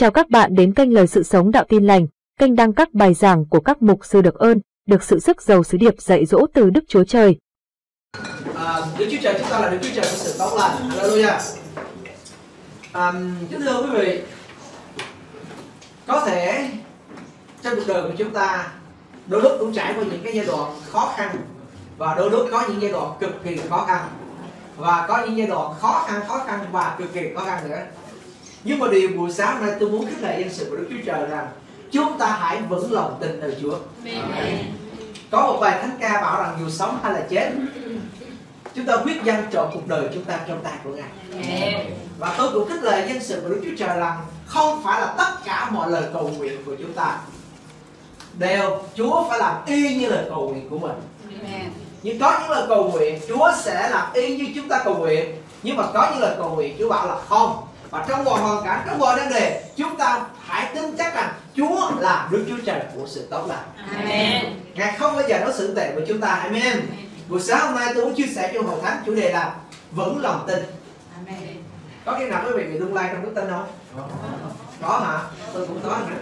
Chào các bạn đến kênh Lời Sự Sống Đạo Tin Lành, kênh đăng các bài giảng của các mục sư được ơn, được sự sức giàu sứ điệp dạy dỗ từ Đức Chúa Trời. Đức Chúa Trời chúng ta là Đức Chúa Trời của sự tốt lành. Hallelujah. Kính thưa quý vị, có thể trong cuộc đời của chúng ta đôi lúc cũng trải qua những cái giai đoạn khó khăn, và đôi lúc có những giai đoạn cực kỳ khó khăn, và có những giai đoạn khó khăn và cực kỳ khó khăn nữa. Nhưng mà điều buổi sáng hôm nay tôi muốn khích lệ dân sự của Đức Chúa Trời rằng chúng ta hãy vững lòng tin nơi Chúa. Có một bài thánh ca bảo rằng dù sống hay là chết, chúng ta quyết dâng trọn cuộc đời chúng ta trong tay của Ngài. Và tôi cũng khích lệ dân sự của Đức Chúa Trời rằng không phải là tất cả mọi lời cầu nguyện của chúng ta đều Chúa phải làm y như lời cầu nguyện của mình. Nhưng có những lời cầu nguyện Chúa sẽ làm y như chúng ta cầu nguyện, nhưng mà có những lời cầu nguyện Chúa bảo là không. Và trong mọi hoàn cảnh, trong mọi vấn đề, chúng ta hãy tin chắc rằng Chúa là Đức Chúa Trời của sự tốt lành. Amen. Ngài không bao giờ đối xử tệ với chúng ta. Amen. Buổi sáng hôm nay tôi muốn chia sẻ cho hội thánh chủ đề là vững lòng tin. Amen. Có khi nào quý vị bị lung lay trong đức tin không? Có hả? Tôi cũng có hả?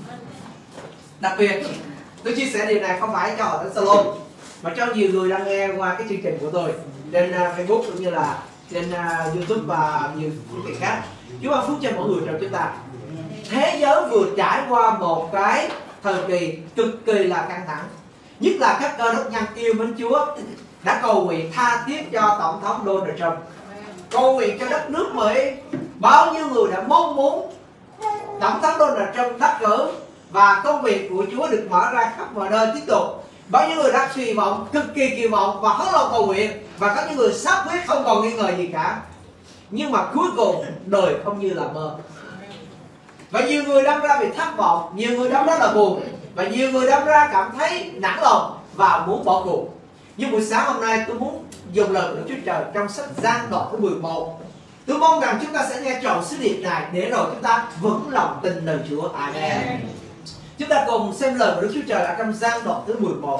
Đặc biệt, tôi chia sẻ điều này không phải cho hội thánh Salon, mà cho nhiều người đang nghe qua cái chương trình của tôi trên Facebook cũng như là trên YouTube và nhiều phương tiện khác. Chúa ban phúc cho mọi người trong chúng ta. Thế giới vừa trải qua một cái thời kỳ cực kỳ là căng thẳng, nhất là các cơ đốc nhân yêu mến Chúa đã cầu nguyện tha thiết cho tổng thống Donald Trump, cầu nguyện cho đất nước Mỹ. Bao nhiêu người đã mong muốn tổng thống Donald Trump đắc cử và công việc của Chúa được mở ra khắp mọi nơi tiếp tục. Bao nhiêu người đã kỳ vọng, cực kỳ kỳ vọng và hết lòng cầu nguyện, và có những người xác quyết không còn nghi ngờ gì cả. Nhưng mà cuối cùng đời không như là mơ. Và nhiều người đâm ra bị thất vọng, nhiều người đâm ra là buồn, và nhiều người đâm ra cảm thấy nản lòng và muốn bỏ cuộc. Nhưng buổi sáng hôm nay tôi muốn dùng lời của Đức Chúa Trời trong sách Giăng đoạn thứ 11. Tôi mong rằng chúng ta sẽ nghe trọn sứ điệp này để rồi chúng ta vững lòng tin lời Chúa. Amen. Chúng ta cùng xem lời của Đức Chúa Trời ở trong Giăng đoạn thứ 11.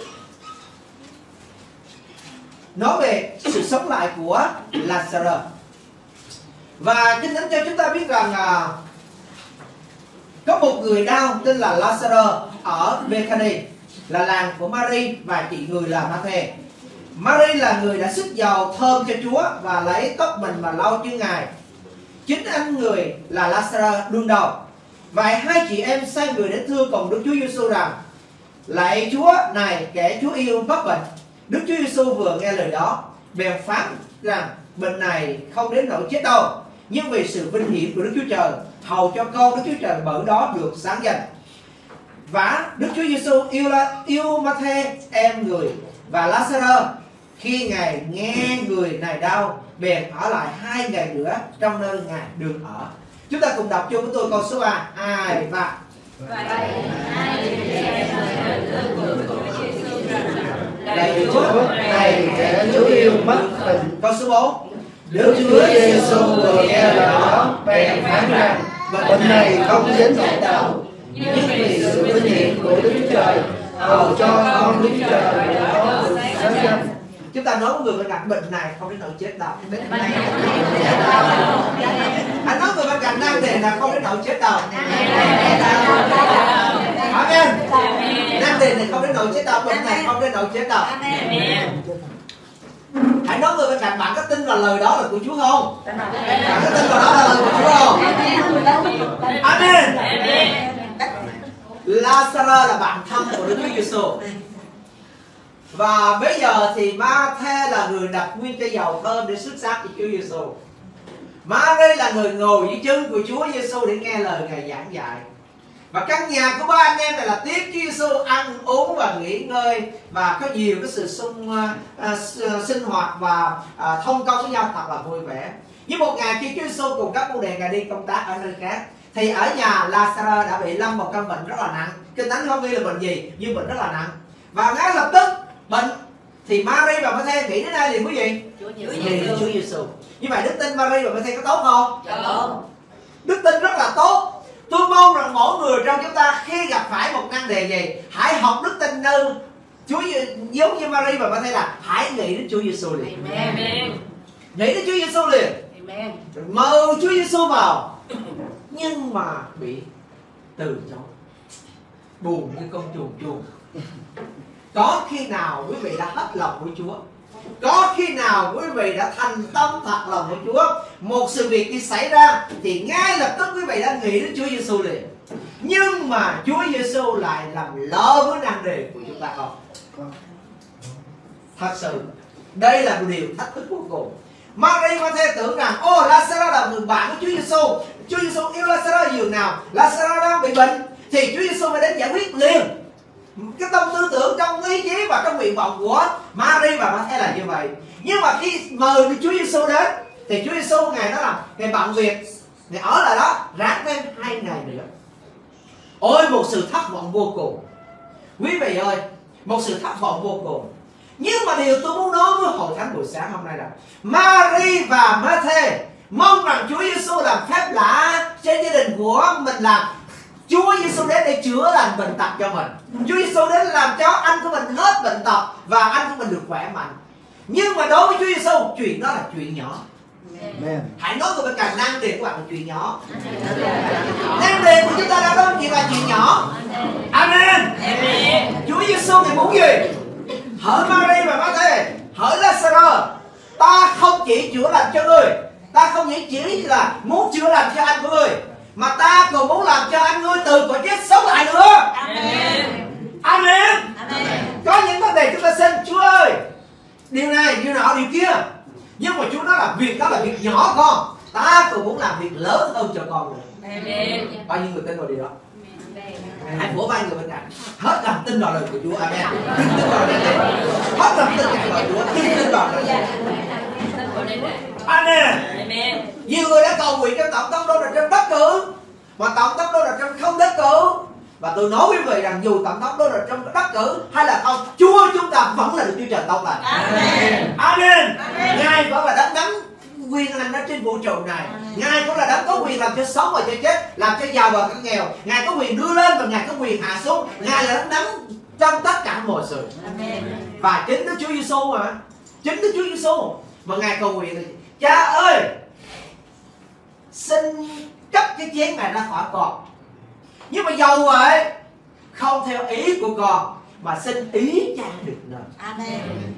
Nói về sự sống lại của Lazarus. Và Kinh Thánh cho chúng ta biết rằng có một người đau tên là Lazarus ở Bethany, là làng của Mary và chị người là Ma-thê. Mary là người đã xức dầu thơm cho Chúa và lấy tóc mình mà lau chân Ngài. Chính anh người là Lazarus đương đầu. Vậy hai chị em sai người đến thưa cùng Đức Chúa Giêsu rằng: lạy Chúa, này kẻ Chúa yêu mắc bệnh. Đức Chúa Giêsu vừa nghe lời đó, bèn phán rằng bệnh này không đến nỗi chết đâu, nhưng vì sự vinh hiển của Đức Chúa Trời, hầu cho con Đức Chúa Trời bởi đó được sáng danh. Và Đức Chúa Giêsu yêu Ma-thê em người và Lazarus. Khi Ngài nghe người này đau, bèn ở lại 2 ngày nữa trong nơi Ngài được ở. Chúng ta cùng đọc chung với tôi câu số 3, 2, 3. Lạy Chúa, này kẻ Chúa yêu mắc bệnh. Câu số 4. Đức Chúa Giêsu vừa nghe lời đó, bèn phán rằng bệnh này không đến nỗi đâu, nhưng vì sự vinh hiển của Đức Chúa Trời, hầu cho con Đức Chúa Trời có được sáng danh. Chúng ta nói với người bên cạnh bệnh này không đến nỗi chết đâu. Anh nói người bên cạnh nan đề là không đến nỗi chết đâu. Amen. Nan đề này không đến nỗi chết đâu, bệnh này không đến nỗi chết đâu. Hãy nói người bên cạnh bạn có tin vào lời đó là của Chúa không? Bạn có tin vào đó là lời của Chúa không? Amen. Lazarus là bạn thân của Đức Chúa Giêsu. Và bây giờ thì Ma-thê là người đặt nguyên cây dầu thơm để sức xác cho Chúa Giêsu. Mary là người ngồi dưới chân của Chúa Giêsu để nghe lời Ngài giảng dạy. Và căn nhà của ba anh em này là tiếp Chúa Giêsu ăn uống và nghỉ ngơi, và có nhiều cái sự sinh hoạt và thông công với nhau thật là vui vẻ. Nhưng một ngày khi Chúa Giêsu cùng các môn đệ Ngài đi công tác ở nơi khác, thì ở nhà Lazarus đã bị lâm một căn bệnh rất là nặng. Kinh Thánh không ghi là bệnh gì, nhưng bệnh rất là nặng. Và ngay lập tức bệnh thì Mary và Ma-thê nghĩ đến ai liền quý vị? Nghĩ đến Chúa Giêsu. Như vậy đức tin Mary và Ma-thê có tốt không? Tốt. Đức tin rất là tốt. Tôi mong rằng mỗi người trong chúng ta khi gặp phải một nan đề gì, hãy học đức tin nơi Chúa, giống như Mary và Ma-thê là hãy nghĩ đến Chúa Giêsu liền. Amen. Nghĩ đến Chúa Giêsu liền. Amen. Mời Chúa Giêsu vào. nhưng mà bị từ chối, buồn như con chuồn chuồn. Có khi nào quý vị đã hết lòng với Chúa? Có khi nào quý vị đã thành tâm thật lòng với Chúa? Một sự việc đi xảy ra thì ngay lập tức quý vị đã nghĩ đến Chúa Giêsu liền. Nhưng mà Chúa Giêsu lại làm lỡ với nan đề của chúng ta không? Thật sự đây là một điều thách thức cuối cùng. Mary có thể tưởng rằng Lazarus là người bạn của Chúa Giêsu. Chúa Giêsu yêu Lazarus nhiều nào. Lazarus đang bị bệnh thì Chúa Giêsu phải đến giải quyết liền. Cái tâm tư tưởng trong ý chí và trong nguyện vọng của Mary và Martha là như vậy. Nhưng mà khi mời Chúa Giêsu đến thì Chúa Giêsu Ngài nói là Ngài bận việc, Ngài ở lại đó ráng thêm 2 ngày nữa. Ôi một sự thất vọng vô cùng. Quý vị ơi, một sự thất vọng vô cùng. Nhưng mà điều tôi muốn nói với hội thánh buổi sáng hôm nay là Mary và Martha mong rằng Chúa Giêsu làm phép lạ trên gia đình của mình, làm Chúa Giêsu đến để chữa lành bệnh tật cho mình. Chúa Giêsu đến làm cho anh của mình hết bệnh tật và anh của mình được khỏe mạnh. Nhưng mà đối với Chúa Giêsu, chuyện đó là chuyện nhỏ. Amen. Hãy nói với cả năng đề của bạn là chuyện nhỏ. Năng đề của chúng ta đã nói chuyện là chuyện nhỏ. Amen. Amen. Chúa Giêsu thì muốn gì? Hỡi Mary và Martha, hỡi Lazarus, ta không chỉ chữa lành cho ngươi, ta không chỉ là muốn chữa lành cho anh của ngươi, mà ta còn muốn làm cho anh ngươi từ cõi chết sống lại nữa. Amen. Amen. Amen. Có những vấn đề chúng ta xin Chúa ơi, điều này, điều nọ, điều kia, nhưng mà Chúa nói là việc đó là việc nhỏ con, ta còn muốn làm việc lớn hơn cho con nữa. Amen. Bao nhiêu người tin vào điều đó? Hãy vỗ vai người bên cạnh, hết lòng tin vào lời của Chúa. Amen. Tin vào lời của Chúa. Hết lòng tin vào Chúa. Tin vào lời Chúa. Amen. Amen. Nhiều người đã cầu nguyện cho tổng thống Donald Trump đắc cử, mà tổng thống Donald Trump không đắc cử. Và tôi nói quý vị rằng dù tổng thống Donald Trump đắc cử hay là không, Chúa chúng ta vẫn là được Chúa Trời tốt lành. Amen. Amen. Ngài vẫn là đấng nắm quyền hành ở trên vũ trụ này. Ngài cũng là đấng có quyền làm cho sống và cho chết, làm cho giàu và cho nghèo. Ngài có quyền đưa lên và Ngài có quyền hạ xuống. Ngài là đấng nắm trong tất cả mọi sự. Và chính Đức Chúa Giêsu mà, chính Đức Chúa Giêsu mà Ngài cầu nguyện thì Cha ơi, xin cất cái chén này ra khỏi con. Nhưng mà dầu vậy, không theo ý của con, mà xin ý Cha được nên. Amen.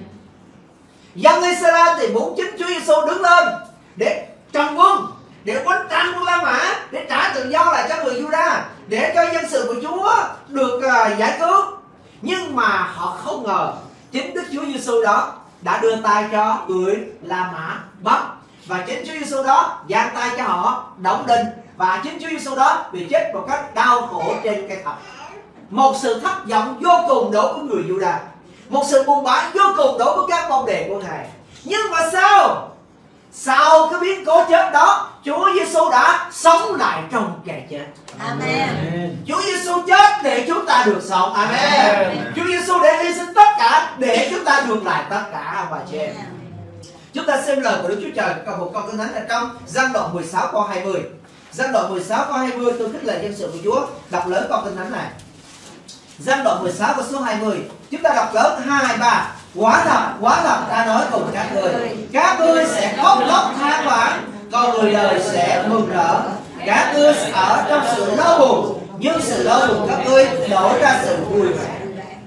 Dân Israel thì muốn chính Chúa Giêsu đứng lên để trần quân, để quánh tranh quân La Mã, để trả tự do lại cho người Juda, để cho dân sự của Chúa được giải cứu. Nhưng mà họ không ngờ chính Đức Chúa Giêsu đó đã đưa tay cho người La Mã bắt, và chính Chúa Giêsu đó giang tay cho họ đóng đinh, và chính Chúa Giêsu đó bị chết một cách đau khổ trên cây thập. Một sự thất vọng vô cùng đối với người Juda, một sự buồn bã vô cùng đối với các môn đệ của Ngài. Nhưng mà sao? Sau cái biến cố chết đó, Chúa Giêsu đã sống lại trong kẻ chết. Amen. Chúa Giêsu chết để chúng ta được sống. Amen. Chúa Giêsu để hy sinh tất cả để chúng ta được lại tất cả, và chị em. Chúng ta xem lời của Đức Chúa Trời còn một câu kinh thánh là trong Giăng đoạn 16 câu 20. Giăng đoạn 16 câu 20, tôi khích lệ dân sự của Chúa đọc lớn câu kinh thánh này. Giăng đoạn 16 câu số 20, chúng ta đọc lớn 2, 2, 3. Quả thật ta nói cùng các ngươi sẽ khóc lóc than vãn, còn người đời sẽ mừng rỡ. Các ngươi sẽ ở trong sự đau buồn, nhưng sự đau buồn các ngươi đổi ra sự vui vẻ.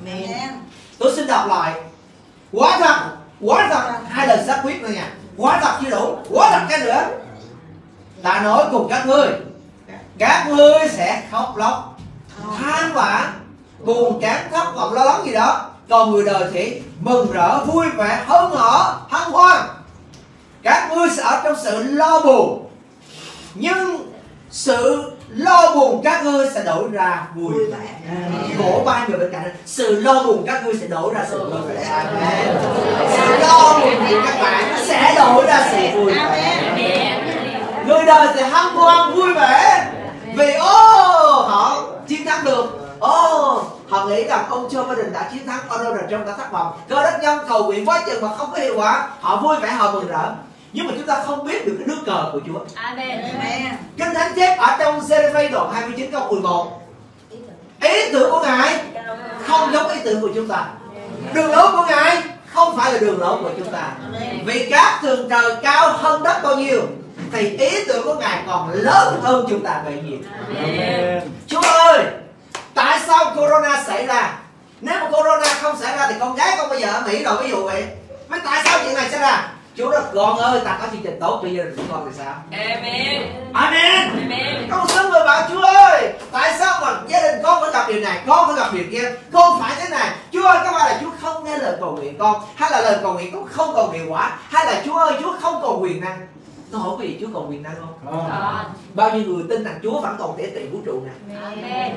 Tôi xin đọc lại. Quả thật, 2 lần xác quyết nữa nha. Quả thật chưa đủ, quả thật cái nữa. Ta nói cùng các ngươi sẽ khóc lóc than vãn, buồn chán thất vọng lo lắng gì đó, còn người đời thì mừng rỡ vui vẻ hớn hở hân hoan. Các ngươi sẽ ở trong sự lo buồn, nhưng sự lo buồn các ngươi sẽ đổi ra vui vẻ. Vỗ vai người bên cạnh, sự lo buồn các ngươi sẽ đổi ra sự vui vẻ. Sự lo buồn của các bạn sẽ đổi ra sự vui vẻ. Người đời sẽ hân hoan vui vẻ vì họ chiến thắng được. Họ nghĩ rằng ông Joe Biden đã chiến thắng, ông Donald Trump đã thất vọng. Cơ đốc nhân cầu nguyện quá chừng mà không có hiệu quả, họ vui vẻ, họ mừng rỡ. Nhưng mà chúng ta không biết được cái nước cờ của Chúa. Amen. Kinh thánh chép ở trong Giê-rê-mi đoạn 29 câu 11, ý tưởng của Ngài không giống ý tưởng của chúng ta, đường lối của Ngài không phải là đường lối của chúng ta. Vì các tường trời cao hơn đất bao nhiêu, thì ý tưởng của Ngài còn lớn hơn chúng ta bấy nhiêu. Chúa ơi, tại sao corona xảy ra? Nếu mà corona không xảy ra thì con gái con bây giờ ở Mỹ rồi, ví dụ vậy. Vậy tại sao chuyện này xảy ra? Chúa nói con ơi, ta có chương trình tốt cho gia đình của con thì sao? Amen. Amen. Con xin người bảo Chúa ơi, tại sao mà gia đình con phải gặp điều này, con phải gặp điều kia, con phải thế này. Chúa ơi, có phải là Chúa không nghe lời cầu nguyện con, hay là lời cầu nguyện con không còn hiệu quả, hay là Chúa ơi, Chúa không còn quyền năng? Tôi hỏi quý vị, Chúa còn quyền năng không? Bao nhiêu người tin rằng Chúa vẫn còn thể trị vũ trụ này? Amen.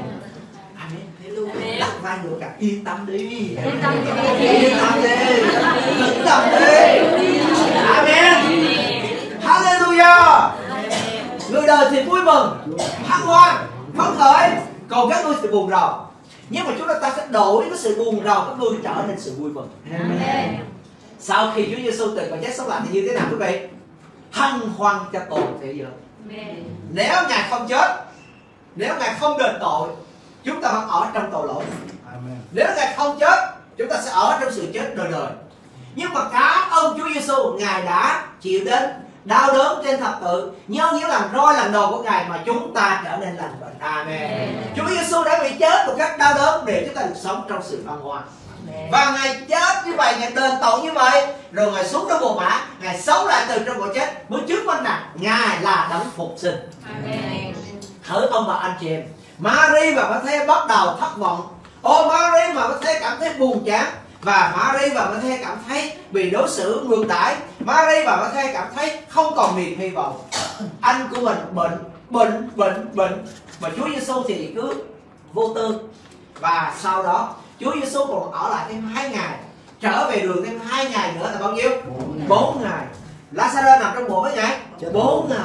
Amen. Đặt vai người cả, yên tâm đi. Yên tâm đi. Yên tâm đi. Yên tâm đi. Amen. Hallelujah. Người đời thì vui mừng, hân hoan, phấn khởi, còn các ngươi thì buồn rầu. Nhưng mà chúng ta sẽ đổi cái sự buồn rầu các ngươi trở nên sự vui mừng. Amen. Sau khi Chúa Giêsu từ còn chết sống lại thì như thế nào quý vị? Hân hoan cho toàn thế giới. Amen. Nếu Ngài không chết, nếu Ngài không đền tội, chúng ta vẫn ở trong tội lỗi. Nếu Ngài không chết, chúng ta sẽ ở trong sự chết đời đời. Nhưng mà cảm ơn Chúa Giêsu, Ngài đã chịu đến đau đớn trên thập tự, nhân những lần roi lần đầu của Ngài mà chúng ta trở nên lành bệnh. Amen. Chúa Giêsu đã bị chết một cách đau đớn để chúng ta được sống trong sự hân hoan. Và Ngài chết như vậy, Ngài đền tội như vậy, rồi Ngài xuống trong mồ mả, Ngài sống lại từ trong cõi chết, mới chứng minh rằng Ngài là đấng phục sinh. Amen. Thử ông bà anh chị em, Mary và Matthew bắt đầu thất vọng. Mary và Matthew cảm thấy buồn chán, và Mary và Matthew cảm thấy bị đối xử ngược đãi. Mary và Matthew cảm thấy không còn niềm hy vọng. Anh của mình bệnh, mà Chúa Giêsu thì cứ vô tư. Và sau đó Chúa Giêsu còn ở lại thêm 2 ngày, trở về đường thêm 2 ngày nữa là bao nhiêu? 4 ngày. Lazarus nằm trong mộ mấy ngày? 4 ngày.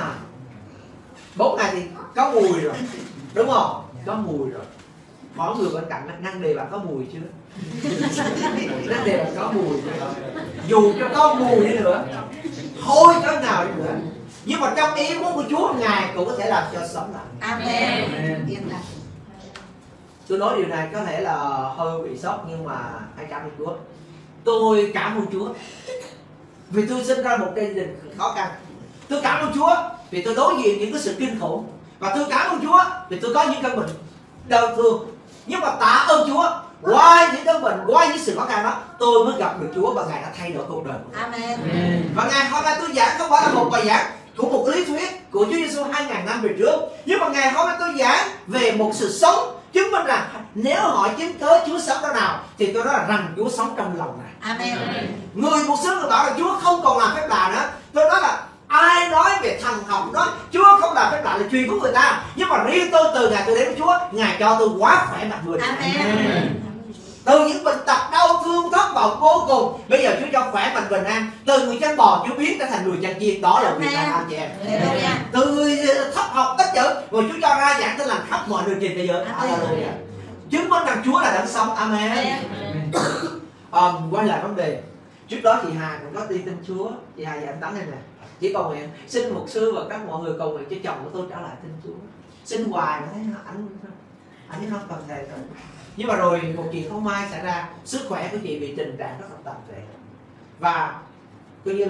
4 ngày thì có mùi rồi, đúng không? Có mùi rồi. Hỏi người bên cạnh năng đề bạn có mùi chưa? Năng đề bạn có mùi chưa? Dù cho có mùi đi nữa, thôi cái nào đi nữa, nhưng mà trong ý muốn của Chúa, Ngài cũng có thể làm cho sống lại. Amen. Tôi nói điều này có thể là hơi bị sốc, nhưng mà hãy cảm ơn Chúa. Tôi cảm ơn Chúa vì tôi sinh ra một gia đình khó khăn. Tôi cảm ơn Chúa vì tôi đối diện những cái sự kinh khủng. Và tôi cảm ơn Chúa vì tôi có những căn bệnh đau thương. Nhưng mà tạ ơn Chúa, qua những căn bệnh, qua những sự khó khăn đó, tôi mới gặp được Chúa và Ngài đã thay đổi cuộc đời. Amen. Và Ngài hôm nay tôi giảng không phải là một bài giảng của một lý thuyết của Chúa Giêsu 2000 năm về trước, nhưng mà Ngày hôm nay tôi giảng về một sự sống, chứng minh rằng nếu hỏi chứng cớ Chúa sống đâu nào thì tôi nói là rằng Chúa sống trong lòng này. Amen. Người một số người bảo là Chúa không còn làm phép lạ nữa. Tôi nói là ai nói về thần học nói Chúa không làm phép lạ là chuyện của người ta, nhưng mà riêng tôi từ ngày tôi đến với Chúa, Ngài cho tôi quá khỏe mạnh người. Amen. Từ những bệnh tật đau thương thất vọng vô cùng, bây giờ Chúa cho khỏe mạnh bình an. Từ người chân bò Chúa biến trở thành người chân chiên, đó là quyền năng anh chị em. Từ người thất học ít chữ, rồi Chúa cho ra giảng tin lành khắp mọi nơi trên thế giới. Chứng minh rằng Chúa là đấng sống. Amen. Quay lại vấn đề, trước đó chị Hà cũng có đi tin Chúa. Chị Hà và anh Tấn đây nè, chỉ cầu nguyện xin mục sư và các mọi người cầu nguyện cho chồng của tôi trở lại tin Chúa. Xin hoài mà thấy anh không cần thề rồi. Nhưng mà rồi một chuyện không may xảy ra, sức khỏe của chị bị tình trạng rất là tồi tệ, và coi như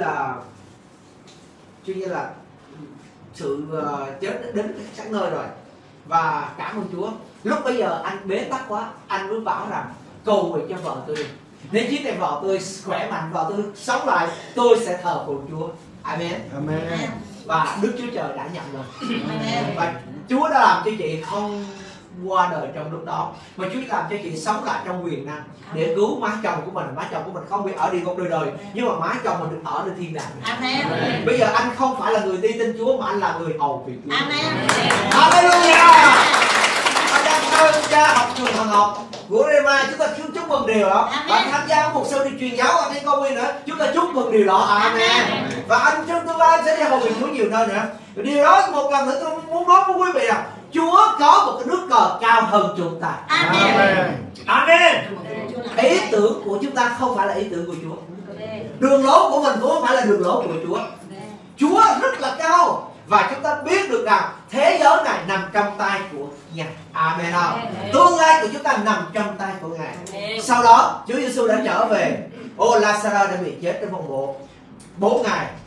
là sự chết đến các nơi rồi. Và cảm ơn Chúa, lúc bây giờ anh bế tắc quá, anh mới bảo rằng cầu nguyện cho vợ tôi đi. Nếu chiếc này vợ tôi khỏe mạnh, vợ tôi sống lại, tôi sẽ thờ phượng Chúa. Amen. Amen. Và Đức Chúa Trời đã nhận rồi. Amen. Và Chúa đã làm cho chị không qua đời trong lúc đó, mà Chúa làm cho chị sống lại trong quyền năng để cứu má chồng của mình. Má chồng của mình không bị ở địa ngục đời đời, nhưng mà má chồng mình được ở nơi thiên đàng. Amen. Bây giờ anh không phải là người đi tin Chúa, mà anh là người hầu việc Chúa. Amen. Hallelujah. Anh đang tham gia học trường thần học của Rema, chúng ta chúc mừng điều đó. Và tham gia một sư đi truyền giáo ở trên công viên nữa, chúng ta chúc mừng điều đó. Amen. Và anh trong tương lai sẽ đi hầu việc Chúa nhiều nơi nữa. Điều đó một lần nữa tôi muốn nói với quý vị là Chúa có một cái nước cờ cao hơn chúng ta. Amen. Amen. Ý tưởng của chúng ta không phải là ý tưởng của Chúa. Đường lối của mình cũng không phải là đường lối của Chúa. Chúa rất là cao, và chúng ta biết được rằng thế giới này nằm trong tay của Ngài. Amen. Tương lai của chúng ta nằm trong tay của Ngài. Sau đó Chúa Giêsu đã trở về. Lazarus đã bị chết trong phòng mộ 4 ngày.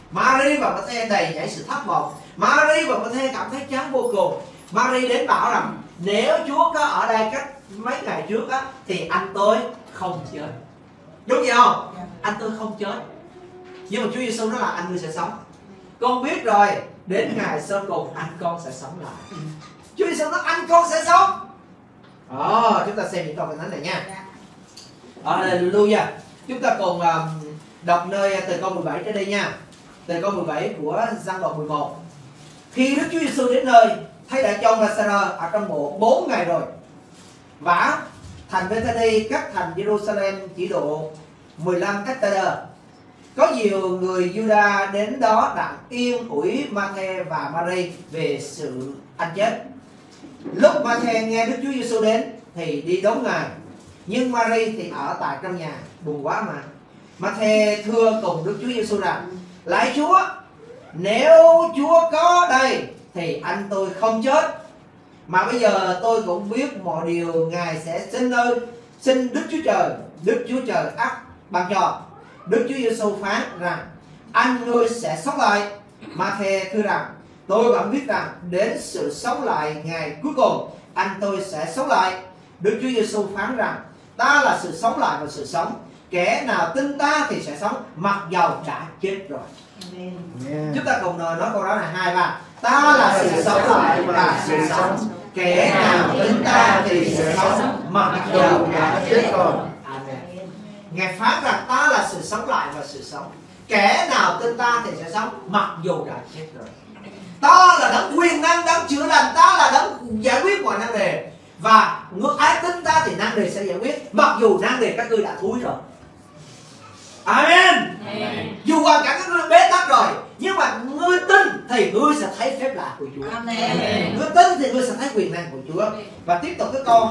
Mary và Matthew đầy dẫy sự thất vọng. Mary và Matthew cảm thấy chán vô cùng. Mary đến bảo rằng nếu Chúa có ở đây cách mấy ngày trước á, thì anh tôi không chết. Đúng vậy không? Anh tôi không chết. Nhưng mà Chúa Giêsu nói là anh ngươi sẽ sống. Con biết rồi, đến ngày sau cùng anh con sẽ sống lại. Chúa Giêsu nói anh con sẽ sống. Chúng ta xem những câu kinh thánh này nha. Hallelujah. Chúng ta cùng đọc nơi từ câu 17 trở đi nha. Từ câu 17 của Giăng đoạn 11. Khi Đức Chúa Giêsu đến nơi, thấy đã chôn Lazarơ ở trong mộ 4 ngày rồi. Và thành Bethany cách thành Jerusalem chỉ độ 15 cách-tơ-đơ. Có nhiều người Juda đến đó đặng yên ủi Ma-thê và Mary về sự anh chết. Lúc Ma-thê nghe Đức Chúa Giêsu đến thì đi đón Ngài, nhưng Mary thì ở tại trong nhà buồn quá mà. Ma-thê thưa cùng Đức Chúa Giêsu rằng: Lạy Chúa, nếu Chúa có đây thì anh tôi không chết. Mà bây giờ tôi cũng biết mọi điều Ngài sẽ xin Đức Chúa Trời. Đức Chúa Trời ắt ban cho. Đức Chúa Giêsu phán rằng anh ngươi sẽ sống lại. Ma-thê thưa rằng tôi vẫn biết rằng đến sự sống lại ngày cuối cùng anh tôi sẽ sống lại. Đức Chúa Giêsu phán rằng ta là sự sống lại và sự sống. Kẻ nào tin ta thì sẽ sống mặc dầu đã chết rồi. Amen. Chúng ta cùng nói câu đó là 2, 3. Ta là sự sống lại và sự sống. Kẻ nào tin ta thì sẽ sống mặc dầu đã chết rồi. Amen. Ngài phán rằng ta là sự sống lại và sự sống. Kẻ nào tin ta thì sẽ sống mặc dù đã chết rồi. Ta là đấng quyền năng, đấng chữa lành. Ta là đấng giải quyết mọi nan đề. Và ai tin ta thì nan đề sẽ giải quyết, mặc dù nan đề các ngươi đã thúi rồi. Amen. Amen. Dù hoàn cảnh các ngươi bế tắc rồi, nhưng mà ngươi tin thì ngươi sẽ thấy phép lạ của Chúa. Amen. Ngươi tin thì ngươi sẽ thấy quyền năng của Chúa. Và tiếp tục cái câu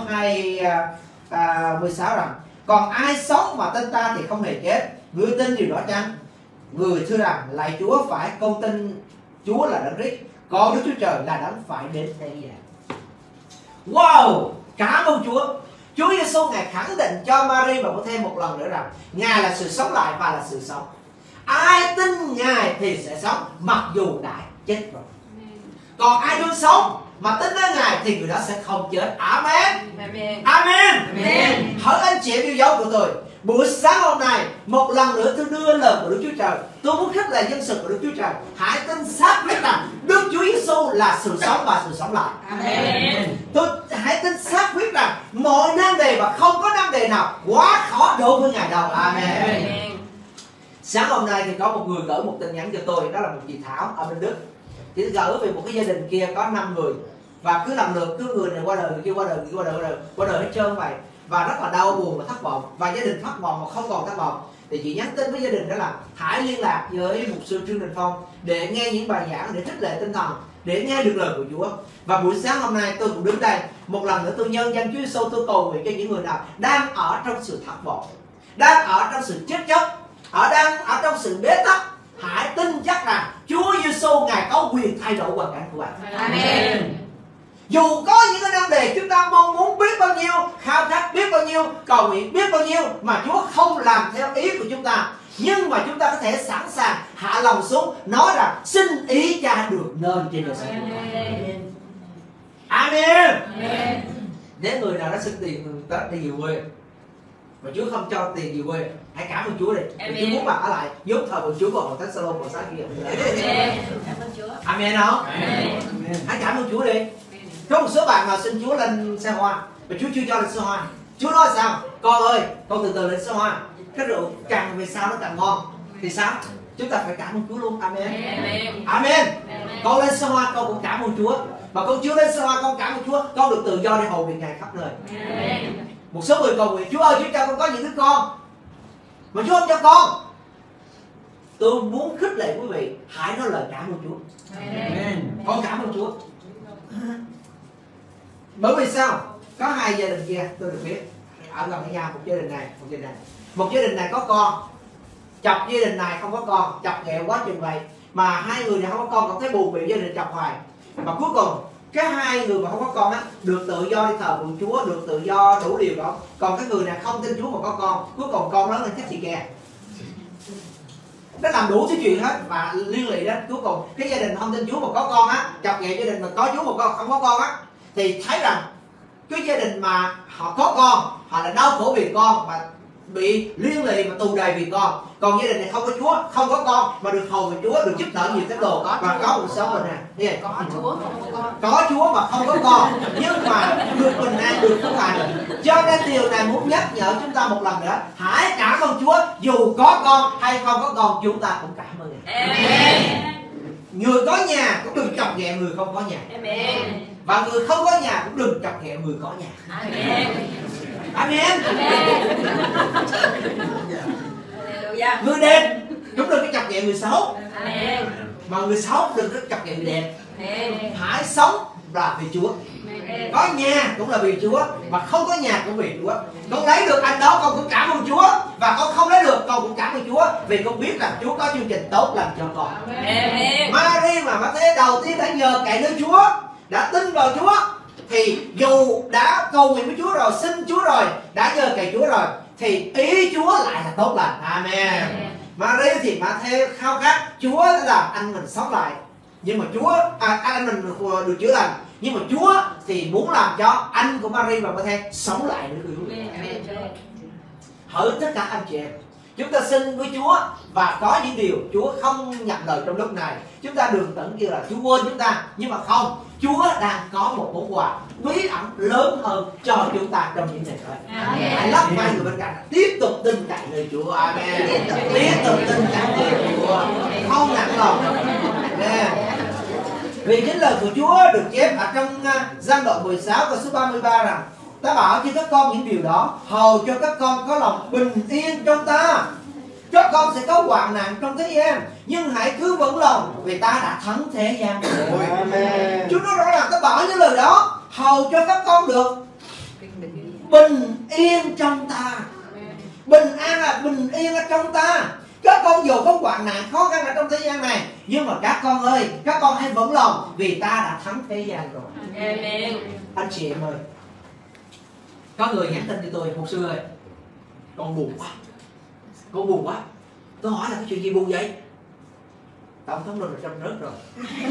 16 rằng: còn ai sống mà tin ta thì không hề chết. Ngươi tin điều đó chăng? Người thưa rằng: lạy Chúa, phải con tin Chúa là đấng Christ, còn Đức Chúa Trời là đấng phải đến đây vậy. Wow, cảm ơn Chúa. Chúa Giêsu Ngài khẳng định cho Mary và thêm một lần nữa rằng Ngài là sự sống lại và là sự sống. Ai tin Ngài thì sẽ sống mặc dù đã chết rồi. Còn ai đương sống mà tin đến Ngài thì người đó sẽ không chết. Amen. Amen. Amen. Amen. Hỏi anh chị em yêu dấu của tôi, buổi sáng hôm nay một lần nữa tôi đưa lời của Đức Chúa Trời. Tôi muốn khích lệ dân sự của Đức Chúa Trời. Hãy tin xác quyết rằng Đức Chúa Giêsu là sự sống và sự sống lại. Amen. Hãy tin xác quyết rằng mọi nan đề và không có nan đề nào quá khó đối với Ngài đâu. Amen. Amen. Sáng hôm nay thì có một người gửi một tin nhắn cho tôi, đó là một chị Thảo ở bên Đức. Chị gửi về một cái gia đình kia có 5 người và cứ lần lượt cứ người này qua đời, người kia qua đời, người kia qua đời hết trơn vậy. Và rất là đau buồn và thất vọng, và gia đình thất vọng mà không còn thất vọng thì chị nhắn tin với gia đình đó là hãy liên lạc với mục sư Trương Đình Phong để nghe những bài giảng, để khích lệ tinh thần, để nghe được lời của Chúa. Và buổi sáng hôm nay tôi cũng đứng đây một lần nữa, tôi nhân danh Chúa Giêsu, tôi cầu nguyện cho những người nào đang ở trong sự thất vọng, đang ở trong sự chết chóc, đang ở trong sự bế tắc. Hãy tin chắc rằng Chúa Giêsu Ngài có quyền thay đổi hoàn cảnh của bạn. Amen. Dù có những cái nan đề chúng ta mong muốn biết bao nhiêu, khao khát biết bao nhiêu, cầu nguyện biết bao nhiêu mà Chúa không làm theo ý của chúng ta, nhưng mà chúng ta có thể sẵn sàng hạ lòng xuống nói rằng xin ý Cha được nên trên đời sống của con. Amen. Amen. Nếu người nào đã xin tiền Tết đi về quê mà Chúa không cho tiền về quê, hãy cảm ơn Chúa đi. Chúa muốn bạn ở lại giúp thờ của Chúa vào Thánh Salom vào sáng kia. Cảm ơn Chúa. Amen không? Amen. Hãy cảm ơn Chúa đi. Có một số bạn mà xin Chúa lên xe hoa mà Chúa chưa cho lên xe hoa. Chúa nói sao? Con ơi, con từ từ lên xe hoa. Cái rượu càng về sau nó càng ngon. Thì sao? Chúng ta phải cảm ơn Chúa luôn. Amen. Amen. Amen. Con lên xe hoa con cũng cảm ơn Chúa. Mà con chưa lên xe hoa con cảm ơn Chúa. Con được tự do để hầu việc Ngài khắp nơi. Amen. Một số người cầu nguyện Chúa ơi, Chúa cho con có những đứa con mà Chúa không cho con. Tôi muốn khích lệ quý vị, hãy nói lời cảm ơn Chúa. Amen. Con cảm ơn Chúa. Bởi vì sao? Có 2 gia đình kia tôi được biết ở gần nhau, một gia đình này, một gia đình này. Một gia đình này có con, chọc gia đình này không có con, chọc ghẹo quá chừng vậy. Mà 2 người này không có con, còn thấy buồn vì gia đình chọc hoài. Mà cuối cùng cái 2 người mà không có con á được tự do đi thờ phượng Chúa, được tự do đủ điều đó. Còn cái người này không tin Chúa mà có con, cuối cùng con lớn lên chắc chị kè. nó làm đủ thứ chuyện hết và liên lụy đến cuối cùng cái gia đình không tin Chúa mà có con á, chọc ghẹo gia đình mà có Chúa mà không có con á, thì thấy rằng cái gia đình mà họ có con họ là đau khổ vì con và bị liên lụy mà tù đầy vì con. Còn gia đình này không có Chúa, không có con mà được hầu về Chúa, được giúp đỡ nhiều cái đồ và có cuộc sống bình an. Có Chúa không có con. Có Chúa mà không có con nhưng mà được bình an, được phước hạnh. Cho nên điều này muốn nhắc nhở chúng ta một lần nữa, hãy cảm ơn Chúa dù có con hay không có con, chúng ta cũng cảm ơn Ngài. Người có nhà cũng đừng chọc ghẹo người không có nhà. Và người không có nhà cũng đừng chọc ghẹo người có nhà. Amen. Người đẹp cũng đừng có chọc ghẹo người xấu. Mà người xấu đừng có chọc ghẹo người đẹp. Hãy sống là vì Chúa. Có nhà cũng là vì Chúa, mà không có nhà cũng vì Chúa. Con lấy được anh đó con cũng cảm ơn Chúa, và con không lấy được con cũng cảm ơn Chúa, vì con biết rằng Chúa có chương trình tốt lành cho con. Mary mà Matthew đầu tiên đã nhờ cậy nơi Chúa, đã tin vào Chúa, thì dù đã cầu nguyện với Chúa rồi, xin Chúa rồi, đã nhờ cậy Chúa rồi, thì ý Chúa lại là tốt lành. Amen. Mary thì Matthew khao khát Chúa làm anh mình sống lại, nhưng mà Chúa anh mình được chữa lành, nhưng mà Chúa thì muốn làm cho anh của Mary và Matthew sống lại nữa. Hỡi tất cả anh chị em, chúng ta xin với Chúa và có những điều Chúa không nhận lời trong lúc này. Chúng ta đừng tưởng như là Chúa quên chúng ta, nhưng mà không, Chúa đang có một món quà bí ẩn lớn hơn cho chúng ta trong những ngày tới. Hãy lắc vai người bên cạnh, tiếp tục tin cậy nơi Chúa. Amen. Tiếp tục tin cậy nơi Chúa, không nản lòng. Amen. Vì chính lời của Chúa được chép ở trong Giăng đoạn 16 câu số 33 rằng: ta bảo cho các con những điều đó, hầu cho các con có lòng bình yên trong ta. Các con sẽ có hoạn nạn trong thế gian, nhưng hãy cứ vững lòng, vì ta đã thắng thế gian rồi. Amen. Chúa nói rõ ràng, ta bảo những lời đó, hầu cho các con được bình yên trong ta. Bình an là bình yên ở trong ta. Các con dù có hoạn nạn khó khăn ở trong thế gian này, nhưng mà các con ơi, các con hãy vững lòng, vì ta đã thắng thế gian rồi. Amen. Anh chị em ơi, có người nhắn tin cho tôi: mục sư ơi, con buồn quá, con buồn quá. Tôi hỏi là cái chuyện gì buồn vậy? Tổng thống Donald Trump rớt rồi.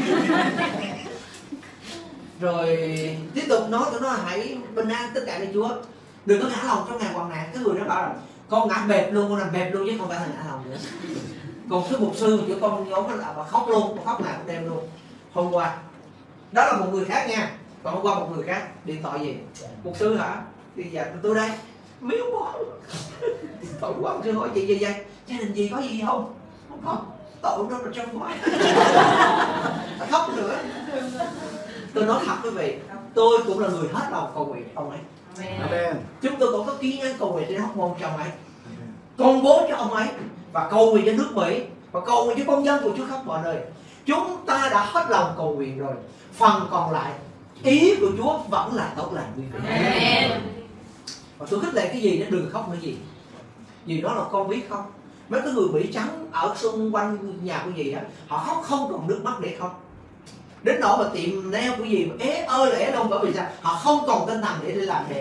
Rồi tiếp tục nói, tôi nói hãy bình an tất cả nơi Chúa, đừng có ngã lòng trong ngày hoạn nạn. Cái người đó bảo là con ngã bẹp luôn, con nằm bẹp luôn chứ không phải là ngã lòng nữa. Còn cái mục sư của con nhóm là bà khóc luôn, bà khóc ngày một đêm luôn. Hôm qua đó là một người khác nha, còn hôm qua một người khác điện thoại gì: mục sư hả? Thì dạ tôi đây. Miếu quá. Tội quá. Mục sư hỏi chị gì vậy? Gia đình gì có gì không? Không có. Tội đó là trong quá. Khóc nữa. Tôi nói thật quý vị, tôi cũng là người hết lòng cầu nguyện ông ấy. Amen. Chúng tôi cũng có ký nhắn cầu nguyện trên Hóc Môn cho ông ấy, công bố cho ông ấy, và cầu nguyện cho nước Mỹ, và cầu nguyện cho công dân của Chúa khắp mọi nơi. Chúng ta đã hết lòng cầu nguyện rồi. Phần còn lại, ý của Chúa vẫn là tốt lành quý vị. Amen. Và tôi khích lệ cái gì đó, đừng khóc nữa gì. Vì đó là con biết không, mấy cái người Mỹ trắng ở xung quanh nhà của gì á, họ khóc không còn nước mắt để khóc. Đến nỗi mà tiệm nail của gì mà ế ơi là ế đâu, bởi vì sao? Họ không còn tinh thần để làm đẹp.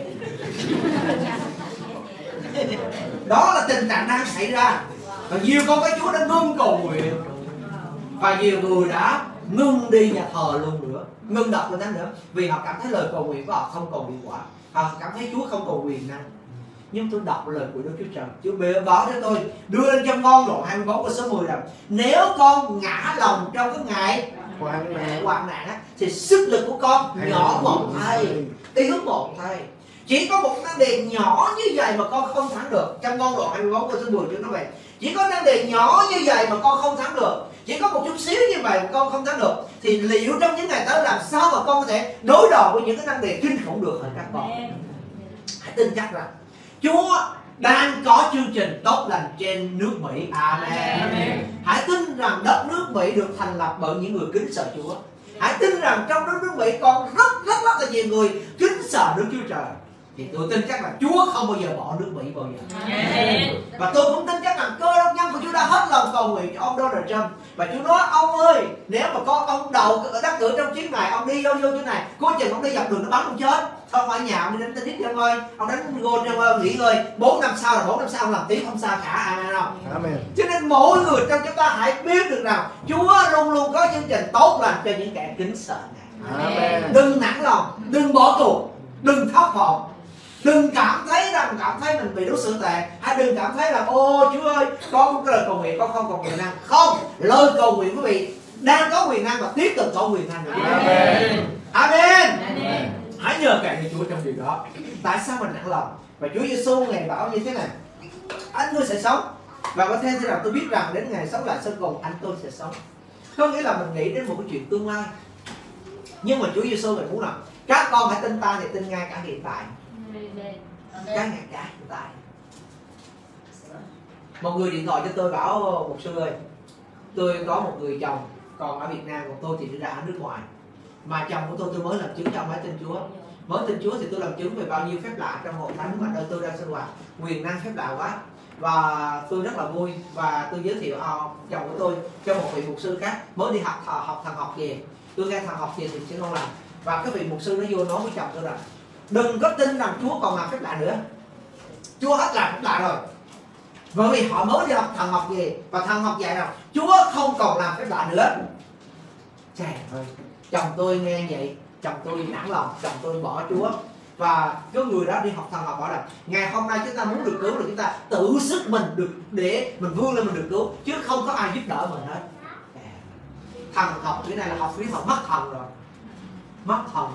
Đó là tình trạng đang xảy ra. Và nhiều con cái Chúa đã ngưng cầu nguyện, và nhiều người đã ngưng đi nhà thờ luôn nữa, ngưng đọc lên nữa, vì họ cảm thấy lời cầu nguyện của họ không còn hiệu quả. Họ cảm thấy Chúa không còn quyền năng. Nhưng tôi đọc lời của Đức Chúa Trời, Chúa báo cho tôi đưa lên Châm Ngôn đoạn 24 câu số 10 rằng: nếu con ngã lòng trong cái ngày hoạn nạn á, thì sức lực của con nhỏ mọn thay, yếu mọn thay. Chỉ có một năng đề nhỏ như vậy mà con không thắng được. Châm Ngôn đoạn 24 câu số 10 Chúa nói vậy. Chỉ có năng đề nhỏ như vậy mà con không thắng được, chỉ có một chút xíu như vậy mà con không thắng được, thì liệu trong những ngày tới làm sao mà con có thể đối đầu với những cái năng đề kinh khủng được hả các con? Hãy tin chắc rằng Chúa đang có chương trình tốt lành trên nước Mỹ. Amen. Amen. Hãy tin rằng đất nước Mỹ được thành lập bởi những người kính sợ Chúa. Hãy tin rằng trong đất nước Mỹ còn rất là nhiều người kính sợ Đức Chúa Trời. Thì tôi tin chắc là Chúa không bao giờ bỏ nước Mỹ bao giờ. Amen. Và tôi cũng tin chắc rằng cơ đốc nhân của Chúa đã hết lòng cầu nguyện cho ông Donald Trump. Và Chúa nói: ông ơi, nếu mà có ông đầu đắc cử trong chuyến này, ông đi vô chỗ này, cuối chừng ông đi dọc đường nó bắn ông chết. Thôi ở nhà ông đi đánh tennis cho ông ơi, ông đánh golf cho ông ơi, nghỉ ngơi 4 năm sau là 4 năm sau ông làm tiếp không sao cả. Amen không? Amen. Cho nên mỗi người trong chúng ta hãy biết được rằng Chúa luôn luôn có chương trình tốt lành cho những kẻ kính sợ Ngài. Amen. Đừng nản lòng, đừng bỏ cuộc, đừng thất vọng, đừng cảm thấy mình bị đối xử tệ, hay đừng cảm thấy là ô Chúa ơi con không có lời cầu nguyện, con không còn quyền năng. Không, lời cầu nguyện quý vị đang có quyền năng và tiếp tục có quyền năng. Amen. Amen. Hãy nhờ cậy vào Chúa trong điều đó. Tại sao mình nản lòng? Và Chúa Giêsu Ngài bảo như thế này: anh tôi sẽ sống, và có thêm thế nào tôi biết rằng đến ngày sống lại sau cùng anh tôi sẽ sống. Có nghĩa là mình nghĩ đến một cái chuyện tương lai, nhưng mà Chúa Giêsu Ngài muốn là các con hãy tin ta thì tin ngay cả hiện tại, cái ngày cả hiện tại. Một người điện thoại cho tôi bảo: một sư ơi, tôi có một người chồng còn ở Việt Nam, còn tôi thì đi ra ở nước ngoài, mà chồng của tôi mới làm chứng cho ông ấy tin Chúa. Mới tin Chúa thì tôi làm chứng về bao nhiêu phép lạ trong hội thánh mà nơi tôi đang sinh hoạt, quyền năng phép lạ quá, và tôi rất là vui. Và tôi giới thiệu chồng của tôi cho một vị mục sư khác mới đi học thần học về. Tôi nghe thần học về thì sẽ không làm, và cái vị mục sư nó vô nói với chồng tôi rằng đừng có tin rằng Chúa còn làm phép lạ nữa, Chúa hết làm phép lạ rồi. Bởi vì họ mới đi học thần học về, và thần học dạy rằng Chúa không còn làm phép lạ nữa. Trời ơi, chồng tôi nghe vậy, chồng tôi nản lòng, chồng tôi bỏ Chúa. Và cái người đó đi học thần học bảo là ngày hôm nay chúng ta muốn được cứu là chúng ta tự sức mình được, để mình vươn lên mình được cứu, chứ không có ai giúp đỡ mình hết. Thần học cái này là học phí học mất thần rồi, mất thần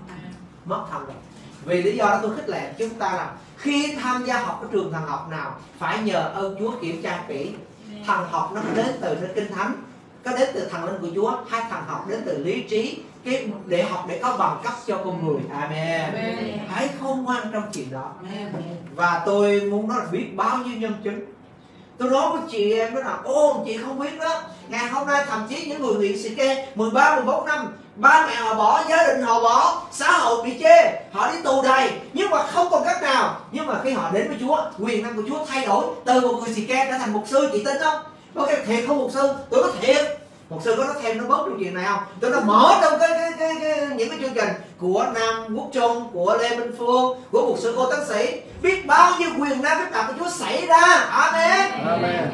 rồi. Vì lý do đó tôi khích lệ chúng ta là khi tham gia học cái trường thần học nào phải nhờ ơn Chúa kiểm tra kỹ. Thần học nó đến từ nơi Kinh Thánh, có đến từ thần linh của Chúa, hay thần học đến từ lý trí, cái để học để có bằng cấp cho con người. Amen. Hãy khôn ngoan trong chuyện đó. Và tôi muốn nói là biết bao nhiêu nhân chứng. Tôi nói với chị em đó là ô chị không biết đó, ngày hôm nay thậm chí những người nghiện xì ke 13-14 năm, ba mẹ họ bỏ, gia đình họ bỏ, xã hội bị chê, họ đi tù đầy, nhưng mà không còn cách nào. Nhưng mà khi họ đến với Chúa, quyền năng của Chúa thay đổi từ một người xì ke trở thành mục sư. Chị tin không? Có cái thiệt không mục sư? Tôi nói thiệt. Mục sư có nói thêm nó bớt trong chuyện này không? Tôi nói mở trong những cái chương trình của Nam Quốc Trung, của Lê Minh Phương, của mục sư Cô Tấn Sĩ, biết bao nhiêu quyền năng phép lạ của Chúa xảy ra. Amen. Amen.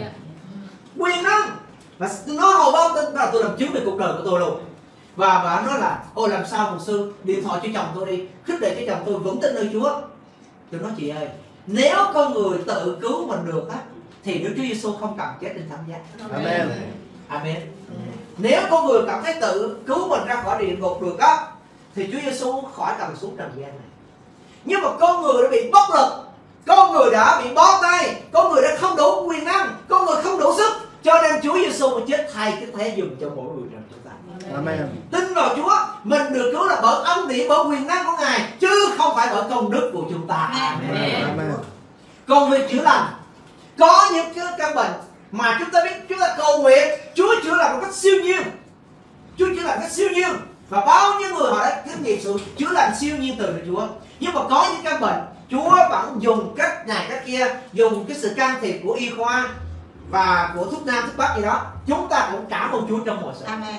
Quyền năng. Và nó hầu bao tin là tôi làm chứng về cuộc đời của tôi luôn. Và bà nói là ôi làm sao mục sư điện thoại cho chồng tôi đi, khích lệ cho chồng tôi vững tin nơi Chúa. Tôi nói chị ơi, nếu con người tự cứu mình được á, thì Đức Chúa Giêsu không cần chết trên thập giá. Amen. Amen. Nếu con người cảm thấy tự cứu mình ra khỏi địa ngục được á, thì Chúa Giêsu khỏi cần xuống trần gian này. Nhưng mà con người đã bị bóc lực, con người đã bị bó tay, con người đã không đủ quyền năng, con người không đủ sức, cho nên Chúa Giêsu mà chết thay cái thế dùng cho mỗi người trong chúng ta. Amen. Tin vào Chúa, mình được cứu là bởi ân điển, bởi quyền năng của Ngài, chứ không phải bởi công đức của chúng ta. Amen. Amen. Còn việc chữa lành, có những cái căn bệnh mà chúng ta biết, chúng ta cầu nguyện Chúa chữa lành một cách siêu nhiên, Chúa chữa lành một cách siêu nhiên, và bao nhiêu người họ đã kinh nghiệm sự chữa lành siêu nhiên từ Chúa. Nhưng mà có những căn bệnh Chúa vẫn dùng cách này cách kia, dùng cái sự can thiệp của y khoa và của thuốc nam thuốc bắc gì đó, chúng ta cũng cảm ơn Chúa trong mọi sự. Amen.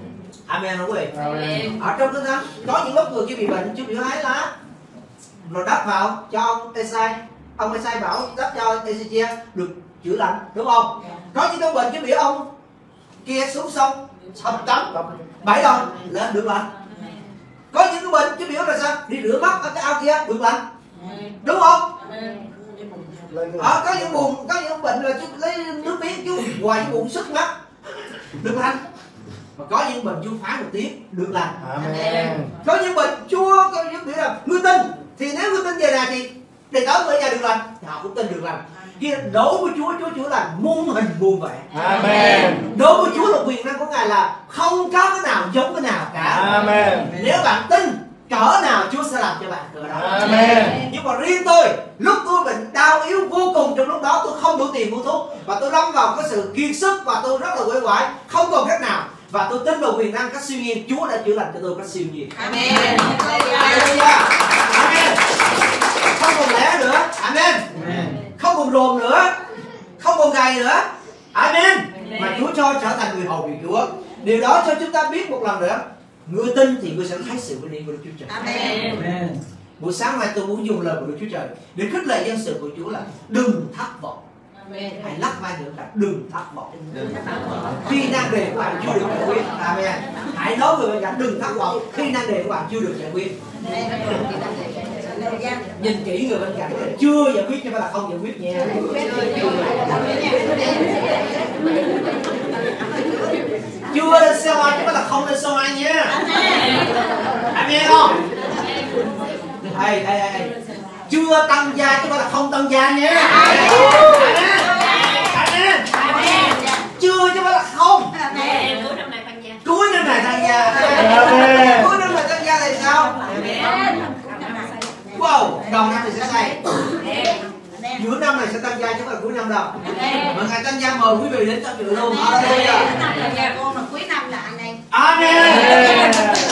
Amen không quý vị? Amen. Ở trong Kinh Thánh có những lúc người kia bị bệnh, Chúa biểu hái lá rồi đắp vào cho ông Esai, ông Esai bảo đắp cho Ezechia được chữa lành, đúng không? Có những cái bệnh Chúa biểu ông kia xuống sông hầm tắm 7 lần lên được lành. Có những cái bệnh Chúa biểu là sao? Đi rửa mắt ở cái ao kia được lành, đúng không? Có những buồn, có những bệnh là Chúa lấy nước miếng Chúa hoài cái bụng sức mắt được lành. Và có những bệnh Chúa phán một tiếng được lành. Amen. Có những bệnh Chúa có những biểu là ngươi tin, thì nếu ngươi tin về này thì để tới ở nhà được lành, thì họ cũng tin được lành. Kia đối với Chúa, Chúa chữa lành muôn hình muôn vẻ. Amen. Đối với Chúa là quyền năng của Ngài là không có cái nào giống cái nào cả. Amen. Nếu bạn tin cỡ nào Chúa sẽ làm cho bạn cỡ đó. Amen. Nhưng mà riêng tôi, lúc tôi bệnh đau yếu vô cùng, trong lúc đó tôi không đủ tiền mua thuốc, và tôi lâm vào cái sự kiệt sức, và tôi rất là uể oải, không còn cách nào. Và tôi tin vào quyền năng cách siêu nhiên, Chúa đã chữa lành cho tôi cách siêu nhiên. Amen. Hallelujah. Amen. Không còn lẽ nữa. Amen. Không còn rồn nữa, không còn gầy nữa. Amen. Mà Chúa cho trở thành người hầu việc Chúa. Điều đó cho chúng ta biết một lần nữa, người tin thì người sẽ thấy sự vinh hiển của Đức Chúa Trời. Amen. Buổi sáng mai tôi muốn dùng lời của Đức Chúa Trời để khích lệ dân sự của Chúa là đừng thất vọng. Hãy lắc vai nữa là đừng thất vọng. Khi nan đề của bạn chưa được giải quyết, amen. Hãy nói với bạn đừng thất vọng khi nan đề của bạn chưa được giải quyết. Nhìn kỹ người bên cạnh chưa giải quyết chứ phải là không giải quyết nha. Chưa lên xe hoa chứ phải là không lên xe hoa nha. Amen không? Hay chưa tăng gia chứ phải là không tăng gia nha. Amen. Chưa chứ phải là không. Cuối năm này tăng gia. Cuối năm này tăng gia thì sao? Wow, đầu năm thì sẽ xây. Giữa năm này sẽ tăng gia chứ không phải là cuối năm đâu. Mà ngày tăng gia mời quý vị đến tham dự luôn. Hallelujah. Con là cuối năm là anh em. Amen.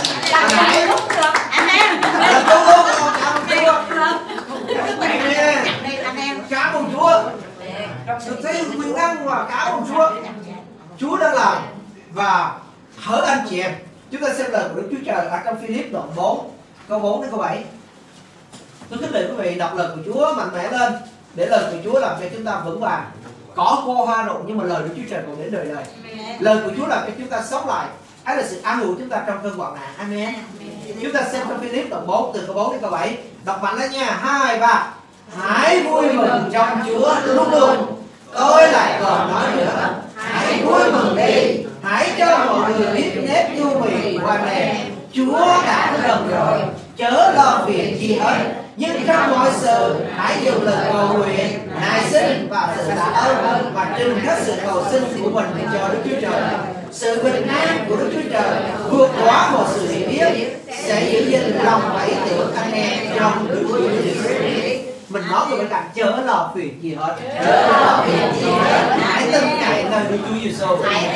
Cảm ơn Chúa. Được thấy quyền năng và cảm ơn Chúa. Chúa đã làm và hỡi anh chị em, chúng ta xem lời của Đức Chúa Trời ở trong Philip đoạn 4 câu 4 đến câu 7. Tôi khích lệ quý vị đọc lời của Chúa mạnh mẽ lên để lời của Chúa làm cho chúng ta vững vàng. Cỏ khô hoa rụng nhưng mà lời của Chúa Trời còn đến đời đời. Lời của Chúa làm cho chúng ta sống lại. Ấy là sự an ủi chúng ta trong cơn hoạn nạn. Amen. Chúng ta xem trong Philip đoạn 4 từ câu 4 đến câu 7. Đọc mạnh lên nha. 2, 3. Hãy vui mừng trong Chúa lúc luôn. Tôi lại còn nói nữa. Hãy vui mừng đi. Hãy cho mọi người biết nếp nhu mì qua nè. Chúa đã gần rồi. Chớ lo việc gì hết. Nhưng trong mọi sự hãy dùng lời cầu nguyện, nài xin và sự tạ ơn và trừng hết sự cầu xin của mình cho Đức Chúa Trời. Sự bình an của Đức Chúa Trời vượt quá một sự hiểu biết sẽ giữ gìn lòng bảy tưởng anh em trong Đức Chúa Giêsu. Mình nói với các bạn chớ lo phiền gì hết. Hãy tin cậy nơi Đức Chúa Giêsu.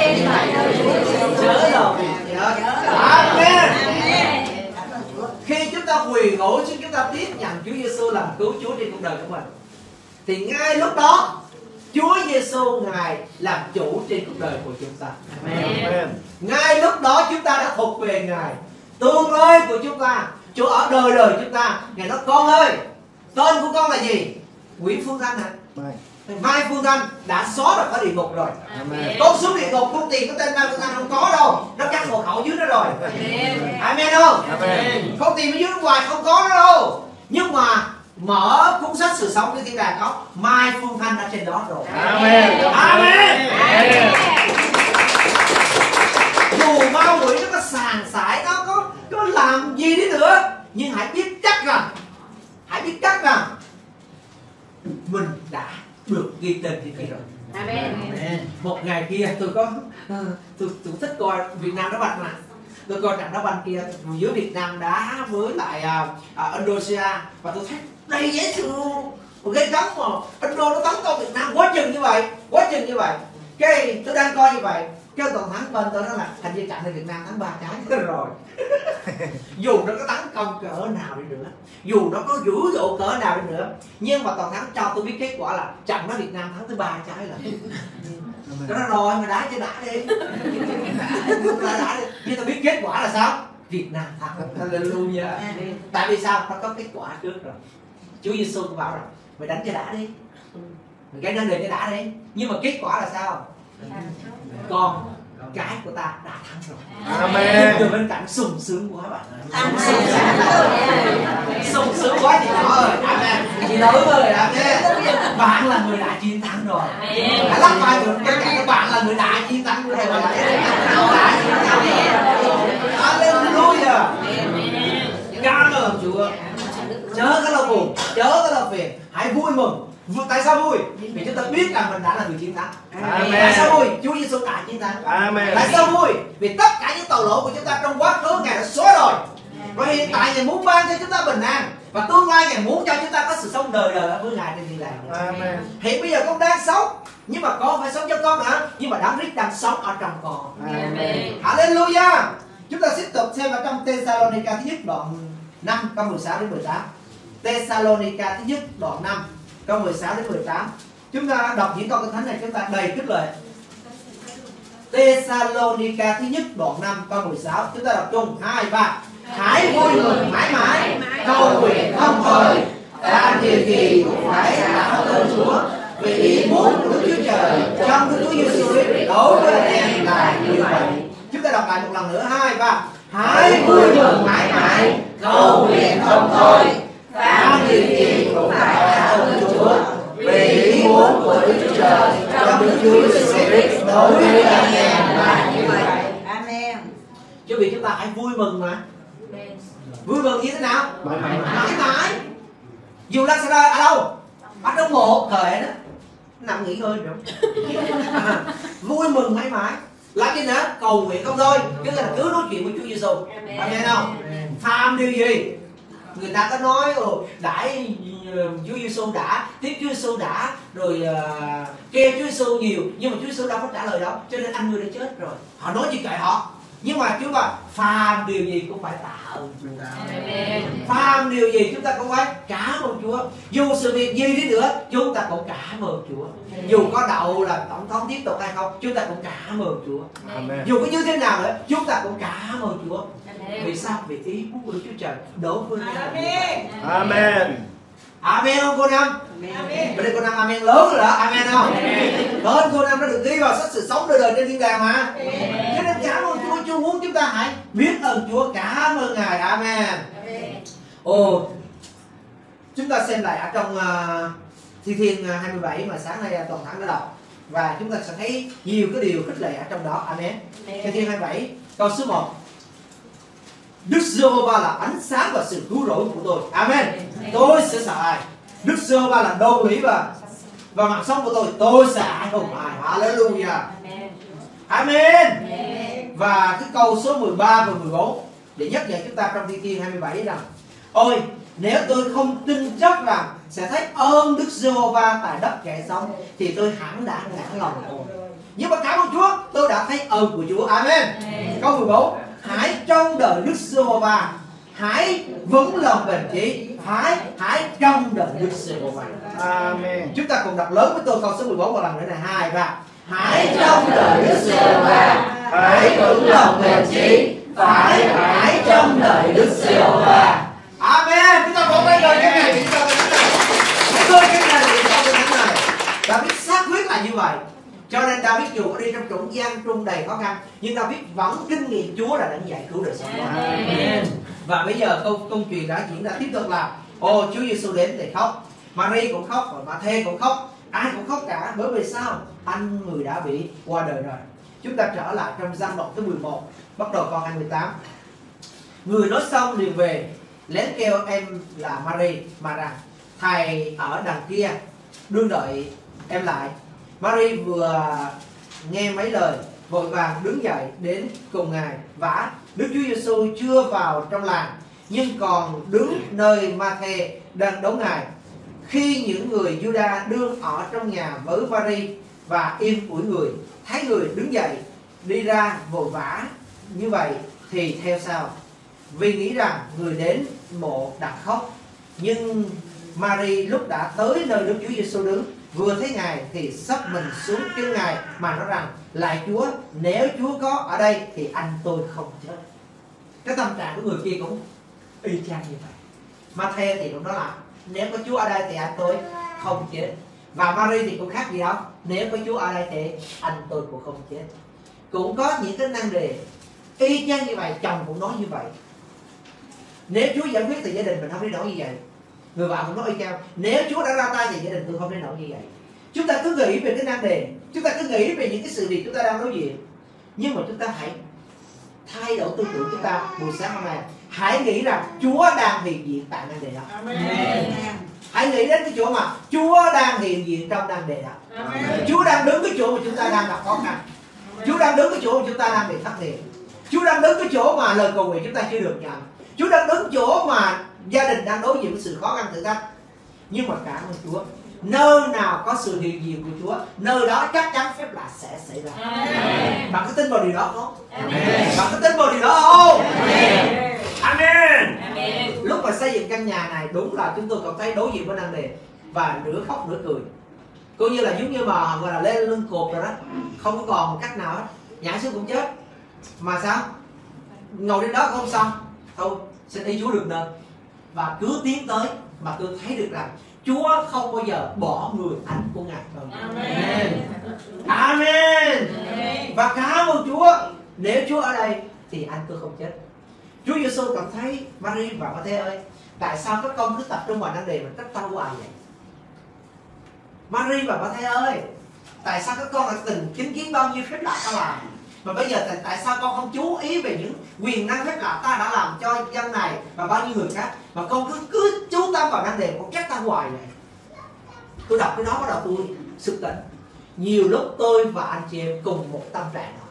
Chớ lo phiền gì hết. Amen. Khi chúng ta quỳ gối chứ chúng ta tiếp nhận Chúa Giêsu làm cứu Chúa trên cuộc đời của mình, thì ngay lúc đó Chúa Giêsu Ngài làm chủ trên cuộc đời của chúng ta. Amen. Ngay lúc đó chúng ta đã thuộc về Ngài. Tương lai của chúng ta, Chúa ở đời đời chúng ta. Ngài nói con ơi, tên của con là gì? Nguyễn Phương Thanh hả? Mai Phương Thanh đã xóa ra khỏi địa ngục rồi. Con xuống địa ngục con tìm cái tên Mai Phương Thanh không có đâu. Nó cắt hộ khẩu dưới đó rồi. Amen không? Không tìm ở dưới ngoài không có đó đâu. Nhưng mà mở cuốn sách sự sống của thiên đàng có Mai Phương Thanh ở trên đó rồi. Amen. Amen. Dù ma quỷ nó có sàn sải, nó có làm gì đi nữa, nhưng hãy biết chắc rằng mình đã được ghi tên trên kia rồi. Amen. Một ngày kia tôi thích coi Việt Nam đá banh mà. Tôi coi trận đá banh kia giữa Việt Nam đá với lại Indonesia và tôi thấy đầy dễ thương, gây gớm mà Indo nó tấn công Việt Nam quá chừng như vậy. Cái tôi đang coi như vậy, cái toàn thắng bên tôi nói là thành viên trận này Việt Nam thắng 3 trái rồi. Dù nó có tấn công cỡ nào đi nữa, dù nó có dữ dội cỡ nào đi nữa, nhưng mà toàn thắng cho tôi biết kết quả là trận đó Việt Nam thắng tới 3 trái là. Nó nói rồi mà đá chứ đã đi. Nhưng tôi biết kết quả là sao? Việt Nam thắng. Hallelujah. Tại vì sao? Nó có kết quả trước rồi. Chúa Giêsu cũng bảo rồi, mày đánh cho đã đi, mày cái nên để cho đã đi. Nhưng mà kết quả là sao? Con cái của ta đã thắng rồi. Amen. Từ bên cạnh sung sướng quá bạn. Sung sướng quá chị nhỏ ơi. Amen. Chị lớn ơi. Amen. Bạn là người đã chiến thắng rồi. Hãy lắc vai bên cạnh bạn là người đã chiến thắng rồi. Hallelujah. Cảm ơn Chúa. Chớ có lo buồn, chớ có lo phiền, hãy vui mừng. Tại sao vui? Vì chúng ta biết rằng mình đã là người chiến thắng. Amen. Tại sao vui? Chúa Giêsu đã chiến thắng. Amen. Tại sao vui? Vì tất cả những tội lỗi của chúng ta trong quá khứ Ngài đã xóa rồi. Và hiện tại Ngài muốn ban cho chúng ta bình an. Và tương lai Ngài muốn cho chúng ta có sự sống đời đời với Ngài trên thiên đàng. Amen. Hiện bây giờ con đang sống, nhưng mà con phải sống cho con hả? Nhưng mà Đấng Christ đang sống ở trong con. Amen. Hallelujah. Chúng ta tiếp tục xem ở trong Thessalonica thứ nhất đoạn 5 câu 16 đến 18. Thessalonica thứ nhất đoạn 5 câu 16 đến 18. Chúng ta đọc những câu kinh thánh này chúng ta đầy khích lệ. Thessalonica thứ nhất đoạn 5 câu 16. Chúng ta đọc chung 2, 3. hãy vui mừng mãi mãi, cầu nguyện không thôi, làm điều gì cũng phải tạ ơn Chúa, vì ý muốn của Đức Chúa Trời trong Đức Chúa Giêsu Christ đối với anh em là như vậy. Chúng ta đọc lại một lần nữa, 2, 3. Hãy vui mừng mãi mãi, cầu nguyện không thôi, làm điều gì cũng phải tạ ơn Chúa, vì ý muốn của Đức Chúa Trời trong Đức Chúa Giêsu Christ đối với anh em là như vậy. Amen. Chứ vì chúng ta hãy vui mừng mà. Vui mừng như thế nào? Mãi mãi. Dù Lazarus ở đâu? Ở trong mộ thời đó, nằm nghỉ ngơi rồi. Vui mừng mãi mãi. Làm gì nữa? Cầu nguyện không thôi. Chứ là cứ nói chuyện với Chúa Giêsu. Amen không? Phàm điều gì? Người ta có nói đãi Chúa Giêsu đã, tiếp Chúa Giêsu đã, rồi kêu Chúa Giêsu nhiều, nhưng mà Chúa Giêsu đâu có trả lời đâu, cho nên anh người đã chết rồi. Họ nói chuyện kệ họ. Nhưng mà Chúa bảo phàm điều gì cũng phải tạ ơn Chúa. Phàm điều gì chúng ta cũng phải cảm ơn Chúa. Dù sự việc gì đi nữa chúng ta cũng cảm ơn Chúa. Dù có đậu là tổng thống tiếp tục hay không, chúng ta cũng cảm ơn Chúa. Dù có như thế nào nữa chúng ta cũng cảm ơn Chúa. Vì sao? Vì ý muốn của Đức Chúa Trời đối với chúng ta. Amen. Amen không cô Năm? Bữa nay cô Năm amen lớn rồi đó, amen không? Tên cô Năm đã được ghi vào sách sự sống đời đời trên thiên đàng mà. Cho nên cảm ơn Chúa, Chúa muốn chúng ta hãy biết ơn Chúa, cảm ơn Ngài, amen. Ồ, chúng ta xem lại ở trong Thi Thiên 27 mà sáng nay toàn thắng đã đọc, và chúng ta sẽ thấy nhiều cái điều khích lệ ở trong đó, amen. Thi Thiên 27 câu số 1. Đức Giê-hô-va là ánh sáng và sự cứu rỗi của tôi. Amen. Tôi sẽ sợ ai? Đức Giê-hô-va là đô lý và mạng sống của tôi sẽ không ai. Hallelujah. Amen. Và cái câu số 13 và 14 để nhắc nhở chúng ta trong Thi Thiên 27 rằng: ôi, nếu tôi không tin chắc rằng sẽ thấy ơn Đức Giê-hô-va tại đất kẻ sống, thì tôi hẳn đã nản lòng rồi. Nhưng mà cảm ơn Chúa, tôi đã thấy ơn của Chúa. Amen. Câu 14. Hãy trông đợi Đức Giê-hô-va, hãy vững lòng bền chí, hãy trông đợi Đức Giê-hô-va. Amen. Chúng ta cùng đọc lớn với tôi câu số 14 một lần nữa này, 2, 3. Hãy trông đợi Đức Giê-hô-va, hãy vững lòng bền chí, hãy trông đợi Đức Giê-hô-va. Amen. Chúng ta vỗ tay rồi cái này, chúng ta cái này. David xác quyết là như vậy. Cho nên David dù có đi trong chốn gian truân đầy khó khăn, nhưng David vẫn kinh nghiệm Chúa là đang giải cứu đời sống. Amen. Và bây giờ câu chuyện đã diễn ra tiếp tục là Chúa Giêsu đến để khóc, Mary cũng khóc và Ma-thê cũng khóc, ai cũng khóc cả. Bởi vì sao? Anh người đã bị qua đời rồi. Chúng ta trở lại trong Giăng đoạn thứ 11, bắt đầu câu 28. Người nói xong liền về, lén kêu em là Mary mà rằng thầy ở đằng kia đương đợi em lại. Mary vừa nghe mấy lời vội vàng đứng dậy đến cùng Ngài. Vả Đức Chúa Giêsu chưa vào trong làng, nhưng còn đứng nơi Ma-thê đang đón Ngài. Khi những người Juda đương ở trong nhà với Mary và yên ủi người, thấy người đứng dậy đi ra vội vã như vậy thì theo sau, vì nghĩ rằng người đến mộ đặt khóc. Nhưng Mary lúc đã tới nơi Đức Chúa Giêsu đứng, vừa thấy Ngài thì sắp mình xuống chân Ngài mà nói rằng: lạy Chúa, nếu Chúa có ở đây thì anh tôi không chết. Cái tâm trạng của người kia cũng y chang như vậy. Ma-thê thì cũng nói là nếu có Chúa ở đây thì anh tôi không chết. Và Mary thì cũng khác gì đâu, nếu có Chúa ở đây thì anh tôi cũng không chết. Cũng có những cái năng đề y chang như vậy. Chồng cũng nói như vậy, nếu Chúa giải quyết thì gia đình mình không đến nỗi như vậy. Người vợ cũng nói y chang, nếu Chúa đã ra tay thì gia đình tôi không đến nỗi như vậy. Chúng ta cứ nghĩ về cái nan đề, chúng ta cứ nghĩ về những cái sự việc chúng ta đang đối diện. Nhưng mà chúng ta hãy thay đổi tư tưởng chúng ta buổi sáng hôm nay. Hãy nghĩ rằng Chúa đang hiện diện tại nan đề đó. Amen. Hãy nghĩ đến cái chỗ mà Chúa đang hiện diện trong nan đề đó. Amen. Chúa đang đứng cái chỗ mà chúng ta đang gặp khó khăn. Chúa đang đứng cái chỗ mà chúng ta đang bị thất thiệt. Chúa đang đứng cái chỗ mà lời cầu nguyện chúng ta chưa được nhận. Chúa đang đứng chỗ mà gia đình đang đối diện với sự khó khăn thử thách. Nhưng mà cảm ơn Chúa, nơi nào có sự hiện diện của Chúa, nơi đó chắc chắn phép lạ sẽ xảy ra. Amen. Bạn có tin vào điều đó không? Amen. Bạn có tin vào điều đó không? Amen. Amen. Amen. Lúc mà xây dựng căn nhà này, đúng là chúng tôi cảm thấy đối diện với nan đề và nửa khóc nửa cười. Coi như là giống như mà gọi là lên lưng cột rồi đó, không có còn một cách nào hết. Nhảy xuống cũng chết. Mà sao? Ngồi trên đó không xong. thôi xin ý Chúa đừng nên, và cứ tiến tới mà tôi thấy được rằng Chúa không bao giờ bỏ người anh của Ngài. Amen. Amen. Và cảm ơn Chúa, nếu Chúa ở đây thì anh tôi không chết. Chúa Giêsu cảm thấy Mary và Ma-thê ơi, tại sao các con cứ tập trung vào năng đề mà trách tao hoài vậy? Mary và Ma-thê ơi, tại sao các con đã từng chứng kiến bao nhiêu phép lạ ta làm, mà bây giờ tại sao con không chú ý về những quyền năng phép lạ ta đã làm cho dân này và bao nhiêu người khác, mà con cứ chú tâm vào năng đề, con trách ta hoài vậy? Tôi đọc cái đó bắt đầu tôi sực tỉnh. Nhiều lúc tôi và anh chị em cùng một tâm trạng đó.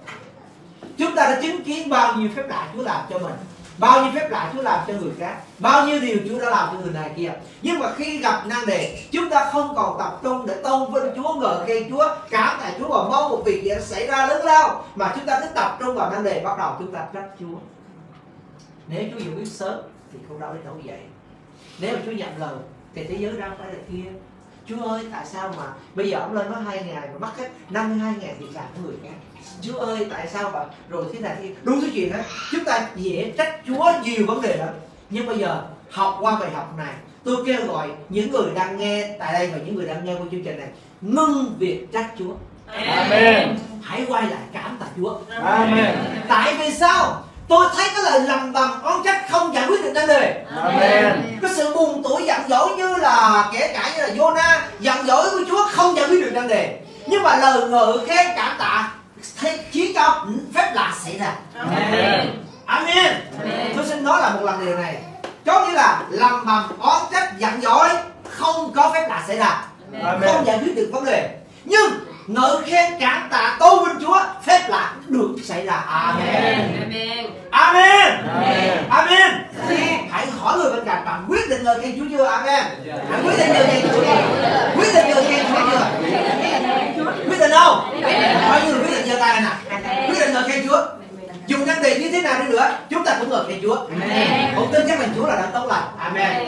Chúng ta đã chứng kiến bao nhiêu phép lạ Chúa làm cho mình, bao nhiêu phép lạ Chúa làm cho người khác, bao nhiêu điều Chúa đã làm cho người này kia. Nhưng mà khi gặp nan đề, chúng ta không còn tập trung để tôn vinh Chúa, ngợi khen Chúa, cảm tạ Chúa và mong một việc gì xảy ra lớn lao, mà chúng ta cứ tập trung vào nan đề, bắt đầu chúng ta trách Chúa. Nếu Chúa hiểu biết sớm thì không đâu đến đâu vậy. Nếu mà Chúa nhận lời thì thế giới ra phải là kia. Chúa ơi, tại sao mà bây giờ ông lên nói 2 ngày mà mắc hết 52.000 việc làm của người khác? Chúa ơi, tại sao mà rồi thế này thì đúng thứ chuyện đó. Chúng ta dễ trách Chúa nhiều vấn đề lắm. Nhưng bây giờ học qua bài học này, tôi kêu gọi những người đang nghe tại đây và những người đang nghe qua chương trình này ngưng việc trách Chúa. Amen. Hãy quay lại cảm tạ Chúa. Amen. Tại vì sao? Tôi thấy cái lời lầm bầm oán trách không giải quyết được vấn đề. Amen. Cái sự buồn tủi giận dỗi như là kể cả như là Jonah giận dỗi với Chúa không giải quyết được vấn đề. Nhưng mà lời ngợi khen cảm tạ khiến cho phép lạ xảy ra. Amen. Amen. Tôi xin nói lại một lần điều này. Có nghĩa là lầm bầm oán trách giận dỗi không có phép lạ xảy ra. Amen. Không giải quyết được vấn đề. Nhưng ngợi khen cảm tạ tôn vinh Chúa, phép lạ được xảy ra. Amen. Amen. Amen. Amen. Hãy hỏi người bên cạnh bạn quyết định ngợi khen Chúa chưa? Amen. Hãy quyết định ngợi khen Chúa chưa? Quyết định ngợi khen Chúa chưa? Quyết định không? Bao nhiêu người quyết định giơ tay nè? Quyết định ngợi khen Chúa. Dùng năng đề như thế nào đi nữa, chúng ta cũng ngợi khen Chúa. Một tin chắc là Chúa là đấng tốt lành. Amen.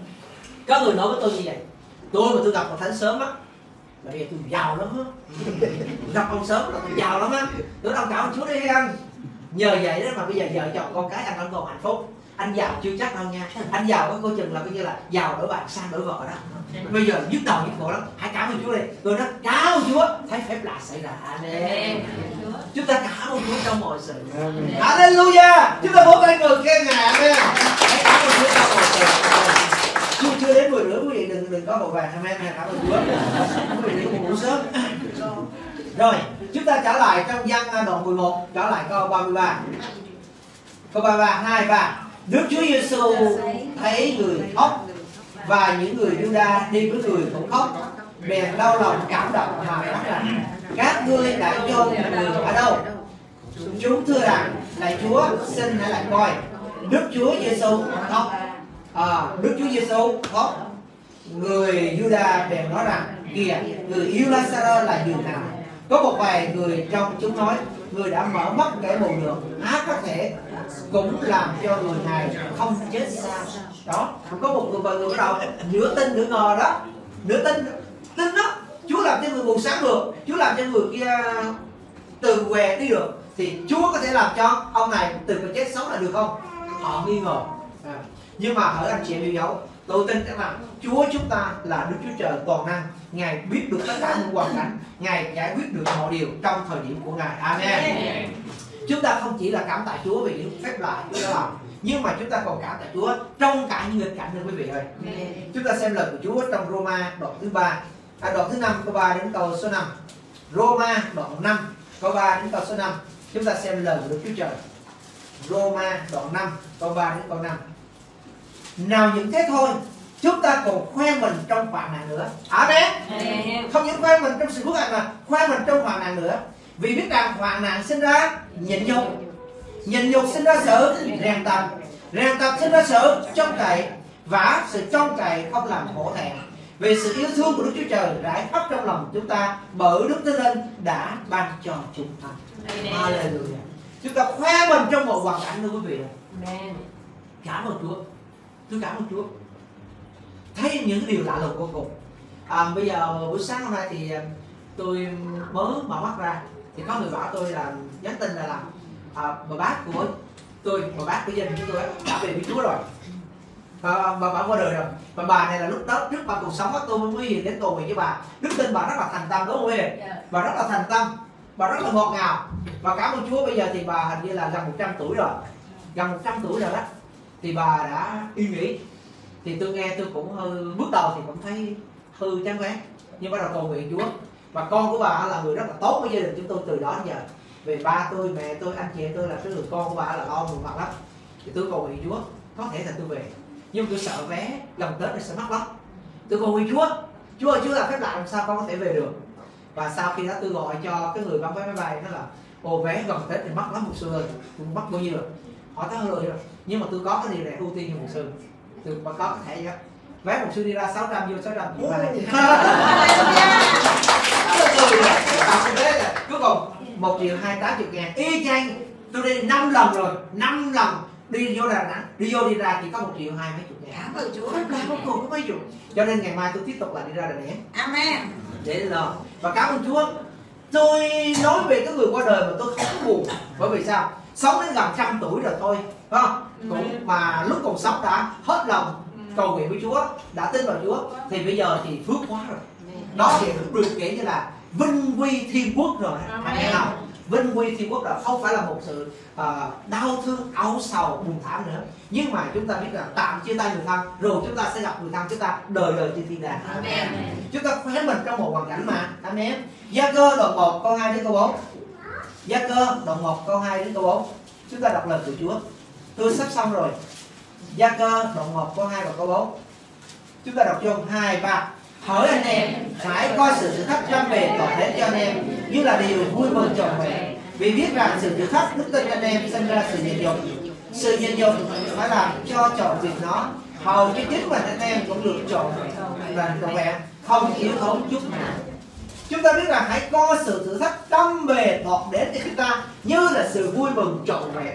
Có người nói với tôi như vậy. Tôi mà tôi gặp một thánh sớm á, là bây giờ tôi giàu lắm á. Gặp ông sớm là tôi giàu lắm á. Tôi đồng cảm ơn Chúa đi anh. Nhờ vậy đó mà bây giờ vợ chồng con cái anh vẫn còn hạnh phúc. Anh giàu chưa chắc đâu nha. Anh giàu có coi chừng là coi như là giàu đổi bạn sang đổi vợ đó. Bây giờ nhức đầu nhức cổ lắm. Hãy cảm ơn Chúa đi. Tôi nói cảm ơn Chúa, thấy phép lạ xảy ra. Amen. Chúng ta cảm ơn Chúa trong mọi sự. Hallelujah. Chúng ta vỗ tay ngợi khen Ngài. Amen. Hãy cảm ơn Chúa trong mọi sự. Chưa đến 10 rưỡi quý vị đừng có vội vàng. Amen. Cảm ơn Chúa. Quý vị đừng ngủ sớm. Rồi, chúng ta trở lại trong Giăng đoạn 11, trở lại câu 33. Câu 33, 2, 3. Đức Chúa Giêsu thấy người khóc và những người Juda đi với người cũng khóc, bèn đau lòng cảm động mà nói rằng các ngươi đã chôn người ở đâu? Chúng thưa rằng lạy Chúa, xin hãy lại coi. Đức Chúa Giêsu khóc. Đức Chúa Giêsu khóc. Người Juda bèn nói rằng kìa, người yêu Lazarus là giường nào? Có một vài người trong chúng nói người đã mở mắt kẻ mù đường, há có thể cũng làm cho người này không chết sao? Đó, có một vài người bắt đầu nửa tin nửa ngờ đó, nửa tin đó. Chúa làm cho người mù sáng được, Chúa làm cho người kia từ què đi được, thì Chúa có thể làm cho ông này từ cái chết sống lại được không? Họ nghi ngờ. Nhưng mà ở anh chị em yêu dấu, tôi tin rằng Chúa chúng ta là Đức Chúa Trời toàn năng, Ngài biết được tất cả những hoàn cảnh, Ngài giải quyết được mọi điều trong thời điểm của Ngài. Amen. Chúng ta không chỉ là cảm tạ Chúa về những phép lạ Chúa đã làm, nhưng mà chúng ta còn cảm tạ Chúa trong cả những nghịch cảnh nữa quý vị ơi. Chúng ta xem lời của Chúa trong Roma đoạn thứ 3, đoạn thứ 5 câu 3 đến câu số 5. Roma đoạn 5 câu 3 đến câu số 5. Chúng ta xem lời của Đức Chúa Trời. Roma đoạn 5 câu 3 đến câu 5. Nào những thế thôi, chúng ta còn khoe mình trong hoạn nạn nữa. Amen. Không những khoe mình trong sự phước hạnh mà khoe mình trong hoạn nạn nữa. Vì biết rằng hoạn nạn sinh ra nhịn nhục, nhịn nhục sinh ra sự rèn tập sinh ra sự trông cậy, và sự trông cậy không làm khổ thẹn. Vì sự yêu thương của Đức Chúa Trời rải khắp trong lòng chúng ta bởi Đức Thánh Linh đã ban cho chúng ta. Hallelujah. Chúng ta khoe mình trong mọi hoàn cảnh nữa quý vị. Cảm ơn Chúa. Tôi cảm ơn Chúa. Thấy những điều lạ lùng vô cùng. Bây giờ buổi sáng hôm nay thì tôi mới mở mắt ra thì có người bảo tôi là nhắn tin là bà bác của tôi và bác của gia đình chúng tôi đã về với Chúa rồi. Bà qua đời rồi. Và bà này là lúc đó trước bà còn sống tôi mới hiện đến cầu nguyện với bà. Đức tin bà rất là thành tâm, đúng không Huyền? Bà rất là thành tâm, bà rất là ngọt ngào. Và cảm ơn Chúa, bây giờ thì bà hình như là gần 100 tuổi rồi, gần 100 tuổi rồi đó. Thì bà đã yên nghỉ. Thì tôi nghe tôi cũng hơi, bước đầu thì cũng thấy hư chán ghét, nhưng bắt đầu cầu nguyện Chúa. Và con của bà là người rất là tốt với gia đình chúng tôi từ đó đến giờ. Về ba tôi, mẹ tôi, anh chị tôi là cái người con của bà là lo người mặt lắm. Thì tôi cầu nguyện Chúa, có thể là tôi về, nhưng tôi sợ vé gần Tết nó sẽ mắc lắm. Tôi cầu nguyện Chúa, Chúa ơi, Chúa làm phép lạ làm sao con có thể về được. Và sau khi đó tôi gọi cho cái người bán vé máy bay, nó là ồ vé gần Tết thì mắc lắm mục sư ơi. Tôi mắc bao nhiêu rồi? Hỏi tới hơi rồi, nhưng mà tôi có cái điều này ưu tiên cho mục sư. Tôi có cái thẻ đó, vé mục sư đi ra 600 vô 600 triệu này. Cuối cùng 1.280.000 y chang. Tôi đi 5 lần rồi, 5 lần đi vô Đà Nẵng, đi vô đi ra chỉ có 1.220.000. Cảm ơn Chúa. Phép lạ cuối cùng có mấy chục. Cho nên ngày mai tôi tiếp tục là đi ra Đà Nẵng Amen. để lo. Và cảm ơn Chúa. Tôi nói về cái người qua đời mà tôi không buồn, bởi vì sao? Sống đến gần 100 tuổi rồi thôi, phải không? Cũng mà lúc còn sống đã hết lòng cầu nguyện với Chúa, đã tin vào Chúa, thì bây giờ thì phước quá rồi. Đó thì được kể như là vinh quy thiên quốc rồi. Anh nghe không? Vinh quy thiên quốc là không phải là một sự đau thương, âu sầu, buồn thảm nữa. Nhưng mà chúng ta biết là tạm chia tay người thân, rồi chúng ta sẽ gặp người thân chúng ta đời đời trên thiên đàng. Chúng ta khỏe mình trong một hoàn cảnh mà. Amen. Gia-cơ đoạn 1 câu 2 đến câu 4. Gia-cơ đoạn 1 câu 2 đến câu 4. Chúng ta đọc lời của Chúa. Tôi sắp xong rồi. Gia-cơ đoạn 1 câu 2 và câu 4. Chúng ta đọc chung 2, 3. Hỡi anh em, hãy coi sự thử thách trăm bề tỏ đến cho anh em như là điều vui mừng trọn vẹn. Vì biết rằng sự thử thách đức tin anh em sinh ra sự nhịn nhục. Sự nhịn nhục phải làm cho trọn việc nó, hầu cho chính mình anh em cũng được trọn vẹn, không thiếu thốn chút nào. Chúng ta biết rằng hãy coi sự thử thách trăm bề tỏ đến cho chúng ta như là sự vui mừng trọn vẹn.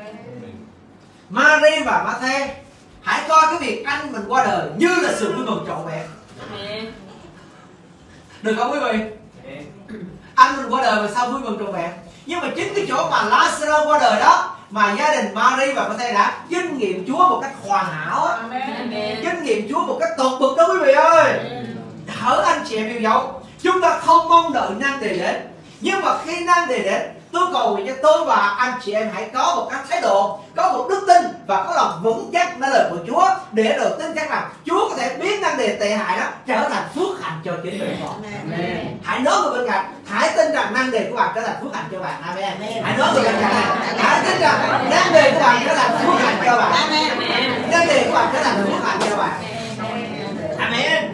Mary và Ma-thê, hãy coi cái việc anh mình qua đời như là sự vui mừng trọn vẹn. Được không quý vị? Anh mình qua đời mà sao vui mừng trọn vẹn? Nhưng mà chính cái chỗ mà Lazarus qua đời đó mà gia đình Mary và Ma-thê đã kinh nghiệm Chúa một cách hoàn hảo á, kinh nghiệm Chúa một cách tột bực đó quý vị ơi. Hỡi anh chị em yêu dấu, chúng ta không mong đợi nan đề đến, nhưng mà khi nan đề đến, tôi cầu nguyện cho tôi và anh chị em hãy có một cái thái độ, có một đức tin và có lòng vững chắc nơi lời của Chúa, để rồi tin chắc rằng Chúa có thể biến nan đề tệ hại đó trở thành phước hạnh cho chính mình con. Hãy nói người bên cạnh, hãy tin rằng nan đề của bạn trở thành phước hạnh cho bạn. Amen. Hãy nói người bên cạnh này, hãy tin rằng nan đề của bạn trở thành phước hạnh cho bạn. Nan đề của bạn trở thành phước hạnh cho bạn. Amen.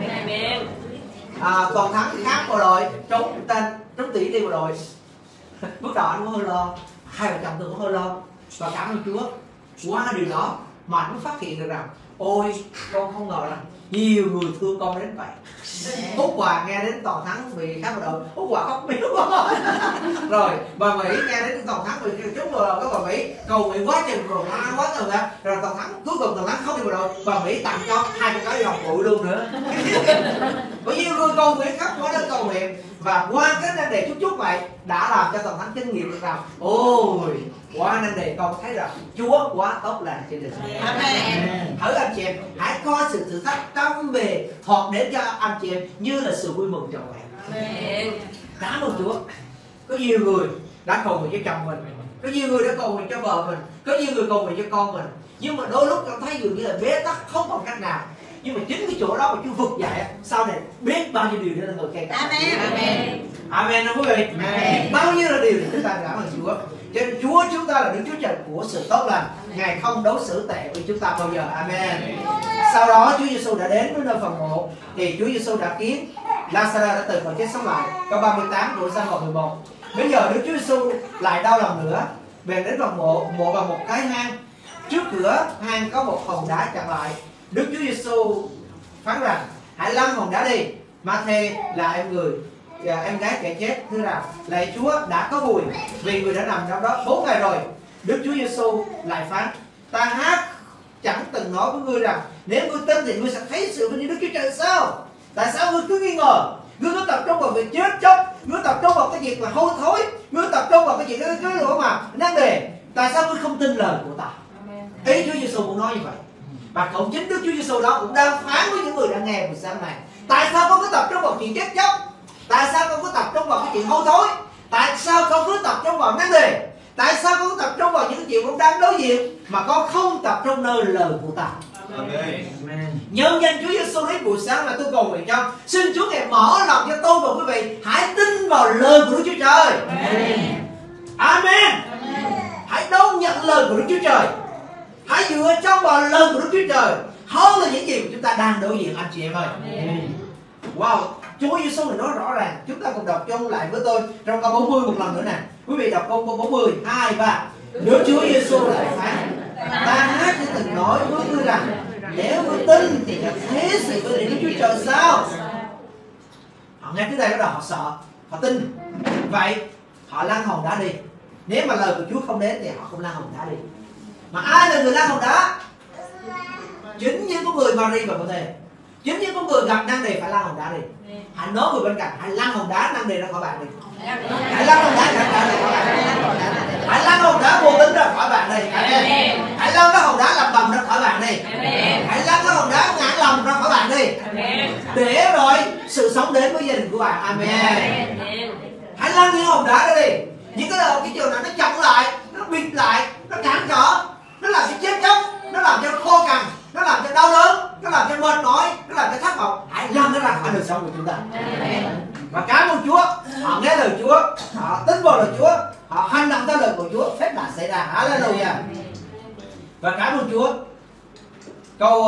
Toàn thắng khác bộ đội trúng tỷ đi bộ đội. Bước đầu anh cũng hơi lo, hai vợ chồng tôi cũng hơi lo, và cảm ơn Chúa qua điều đó mà anh mới phát hiện được rằng ôi con không ngờ rằng nhiều người thương con đến vậy. Út Hòa nghe đến Toàn Thắng bị khá bộ đội, Út Hòa khóc miếu quá. Rồi bà Mỹ nghe đến Toàn Thắng bị chúng rồi có bà Mỹ cầu nguyện quá chừng rồi quá rồi ra, rồi Toàn Thắng cuối cùng Toàn Thắng không đi bộ đội, bà Mỹ tặng cho 2 con cái ngọc bụi luôn nữa. Bởi nhiều người cầu nguyện khắp quá đến cầu nguyện, và qua cái nan đề chút vậy đã làm cho Toàn Thắng kinh nghiệm được rằng ôi qua nan đề con thấy rằng Chúa quá tốt lành trên đời sống. Amen. Hỡi anh chị em, hãy coi sự thử thách trăm bề thoạt đến cho anh chị em như là sự vui mừng trọn vẹn. Cảm ơn Chúa. Có nhiều người đã cầu nguyện cho chồng mình, có nhiều người đã cầu nguyện cho vợ mình, có nhiều người cầu nguyện cho con mình, nhưng mà đôi lúc cảm thấy dường như là bế tắc không còn cách nào. Nhưng mà chính cái chỗ đó mà Chúa vực dậy sau này biết bao nhiêu điều nữa là người cây cả. Amen. Amen quý vị. Amen. Bao nhiêu là điều thì chúng ta cảm ơn Chúa. Cho nên Chúa chúng ta là Đức Chúa Trời của sự tốt lành, Ngài không đối xử tệ với chúng ta bao giờ. Amen. Sau đó Chúa Giêsu đã đến với nơi phần mộ, thì Chúa Giêsu đã kiến Lazarus đã từ cõi chết sống lại. Câu 38 của Giăng đoạn 11. Bây giờ Đức Chúa Giêsu lại đau lòng nữa, bèn đến phần mộ vào một cái hang. Trước cửa hang có một hòn đá chặn lại. Đức Chúa Giêsu phán rằng hãy lăn hòn đá đi. Ma-thê là em gái kẻ chết thưa rằng lạy Chúa đã có mùi, vì người đã nằm trong đó 4 ngày rồi. Đức Chúa Giêsu lại phán ta hát chẳng từng nói với ngươi rằng nếu ngươi tin thì ngươi sẽ thấy sự vinh hiển Đức Chúa Trời sao? Tại sao ngươi cứ nghi ngờ? Ngươi cứ tập trung vào việc chết chóc, ngươi tập trung vào cái việc mà hôi thối, ngươi tập trung vào cái chuyện cái mà nan đề. Tại sao ngươi không tin lời của ta? Ý Chúa Giêsu cũng nói như vậy. Và cũng chính Đức Chúa Giêsu đó cũng đang phán với những người đang nghe buổi sáng này. Tại sao con cứ tập trung vào chuyện chết chóc? Tại sao con cứ tập trung vào cái chuyện hôi thối? Tại sao con cứ tập trung vào vấn đề? Tại sao con cứ tập trung vào những chuyện con đang đối diện mà con không tập trung nơi lời của ta? Amen. Nhân danh Chúa Giêsu Christ buổi sáng là tôi cầu nguyện cho xin Chúa ngài mở lòng cho tôi và quý vị hãy tin vào lời của Đức Chúa Trời. Amen. Hãy đón nhận lời của Đức Chúa Trời. Hãy dựa trong vào lời của Đức Chúa Trời hơn là những gì mà chúng ta đang đối diện, anh chị em ơi. Wow, Chúa Giêsu này nói rõ ràng. Chúng ta cùng đọc chung lại với tôi trong câu 40 một lần nữa nè. Quý vị đọc câu 40, 2, 3. Nếu Chúa Giêsu lại phán, ta hát chỉ từng nói với ngươi rằng nếu ngươi tin thì nhận thấy sự vinh hiển Đức Chúa Trời sao? Họ nghe tới đây bắt đầu họ sợ, họ tin. Vậy họ lăn hòn đá đi. Nếu mà lời của Chúa không đến thì họ không lăn hòn đá đi. Mà ai là người lăn hòn đá? Chính những con người Mary và Matthew. Chính những con người gặp năng đề phải lăn hòn đá đi. Hãy nói người bên cạnh, hãy lăn hòn đá năng đề ra khỏi bạn đi. Hãy lăn hòn đá ra khỏi bạn. Hãy lăn hòn đá vô tính ra khỏi bạn đi. Hãy lăn cái hòn đá làm bầm ra khỏi bạn đi. Hãy lăn cái hòn đá ngã lòng ra khỏi bạn đi. Để rồi sự sống đến với gia đình của bạn. Amen. Hãy lăn những hòn đá đó đi. Những cái chiều nào nó chậm lại, nó bịt lại, nó cản trở, nó làm cho chết chóc, nó làm cho khô cằn, nó làm cho đau đớn, nó làm cho mệt mỏi, nó làm cho thất vọng. Hãy lăn nó ra khỏi đời sống của chúng ta. Và cảm ơn Chúa, họ nghe lời Chúa, họ tin vào lời Chúa, họ hành động theo lời của Chúa, phép lạ xảy ra. Hallelujah. Và cảm ơn Chúa. Câu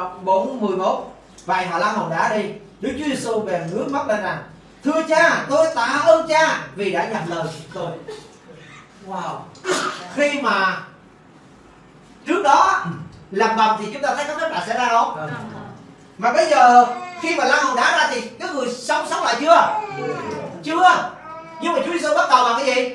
4:11. Vậy họ lăn hòn đá đi. Đức Chúa Giêsu bèn ngước mắt lên rằng: thưa Cha, tôi tạ ơn Cha vì đã nhận lời tôi. Wow. Khi mà trước đó làm bầm thì chúng ta thấy có phép lạ xảy ra không? Mà bây giờ khi mà lăn hòn đá ra thì cái người sống lại chưa? Chưa. Nhưng mà Chúa Giêsu bắt đầu bằng cái gì?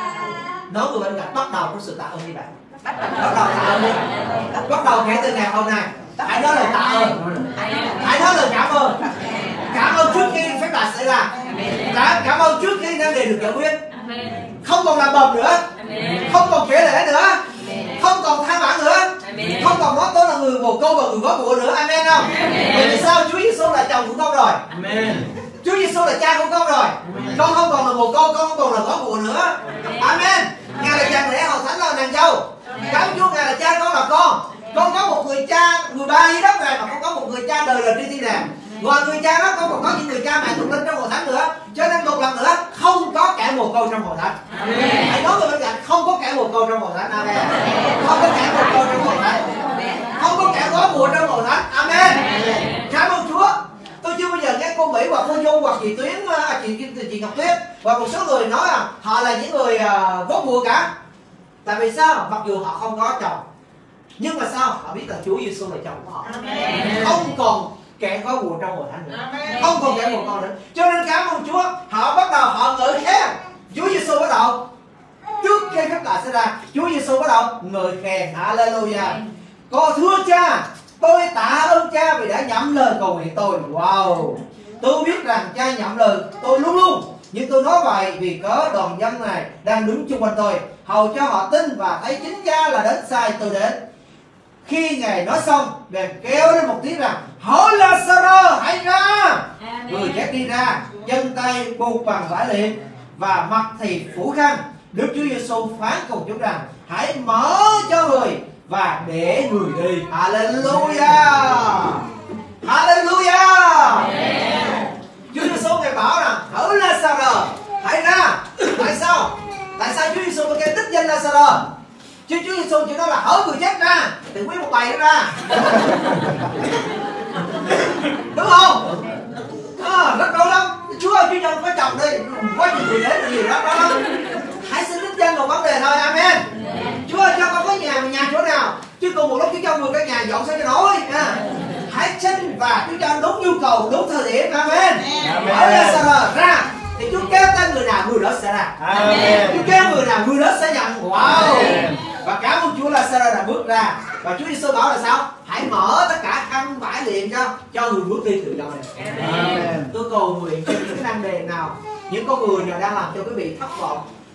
Nói người bên cạnh bắt đầu có sự tạ ơn đi bạn. Bắt đầu tạ ơn đi. Bắt đầu kể từ ngày hôm nay hãy nói lời tạ ơn. Hãy nói lời cảm ơn. Cảm ơn trước khi phép lạ xảy ra. Cảm ơn trước khi năng đề được giải quyết. Không còn làm bầm nữa. Không còn kể lể nữa. Không còn than vãn nữa. Không còn nói tôi là người bồ câu và người gói bụa nữa. Amen không? Bởi vì sao? Chúa Giêsu là chồng của con rồi. Chúa Giêsu là cha của con rồi. Con không còn là bồ câu, con không còn là gói bụa nữa. Amen. Ngài là chàng rể hầu thánh là nàng dâu. Cảm Chúa, Ngài là cha, con là con. Con có một người cha, người ba dưới đất này, mà con có một người cha đời đời trên thiên đàng. Ngoài người cha đó con còn có những người cha mẹ thuộc linh trong hội thánh nữa. Cho nên một lần nữa không có kẻ mồ côi trong hội thánh. Hãy nói với bên cạnh không có kẻ mồ côi trong hội thánh. Amen. Không có kẻ mồ côi trong hội thánh. Không có kẻ gói bụa trong hội thánh. Amen. Cảm ơn Chúa. Tôi chưa bao giờ nghe cô Mỹ hoặc cô Du hoặc chị Tuyến, chị Ngọc Tuyết và một số người nói họ là những người gói bụa cả. Tại vì sao? Mặc dù họ không có chồng, nhưng mà sao? Họ biết là Chúa Giêsu là chồng của họ. Không còn kẻ gói bụa trong hội thánh nữa. Không còn kẻ một con nữa. Cho nên cảm ơn Chúa. Họ bắt đầu họ ngợi khen Chúa Giêsu. Bắt đầu trước khi phép lạ xảy ra, Chúa Giêsu bắt đầu ngợi khen. Hallelujah. Con thưa Cha, tôi tạ ơn Cha vì đã nhậm lời cầu nguyện tôi. Wow. Tôi biết rằng Cha nhậm lời tôi luôn luôn. Nhưng tôi nói vậy vì có đoàn dân này đang đứng chung quanh tôi, hầu cho họ tin và thấy chính Cha là đến sai tôi đến. Khi Ngài nói xong, bèn kêu lên một tiếng rằng: hỡi Lazarơ, hãy ra. Người chết đi ra, chân tay buộc bằng vải liệm và mặt thì phủ khăn. Đức Chúa Giêsu phán cùng chúng rằng: hãy mở cho người và để người đi. Hallelujah. Hallelujah. Chúa Giêsu Ngài bảo rằng: hỡi Lazarơ, hãy ra. Tại sao? Tại sao Chúa Giêsu kêu đích danh Lazarơ? Chứ Chúa Giêsu chỉ nói là hỡi người chết ra, thì quý một bài nó ra. Đúng không? Rất đau lắm. Chúa ơi, Chúa cho có chồng đi, quá nhiều người đến nhiều lắm đó. Hãy xin đích danh một vấn đề thôi. Amen. Chúa ơi, cho con có nhà chỗ nào, chứ cùng một lúc Chúa cho người cái nhà dọn sao cho nổi. Hãy xin và Chúa cho đúng nhu cầu, đúng thời điểm. Amen. Hỡi Lazarơ ra, thì Chúa kêu tên người nào người đó sẽ ra. Chúa kêu người nào người đó sẽ nhận. Wow. Và cảm ơn Chúa, Lazarơ đã bước ra. Và Chúa Giêsu bảo là sao? Hãy mở tất cả khăn vải liệm cho người bước đi tự do này. Tôi cầu nguyện cho những cái năng đề nào, những con người nào đang làm cho quý vị thất vọng,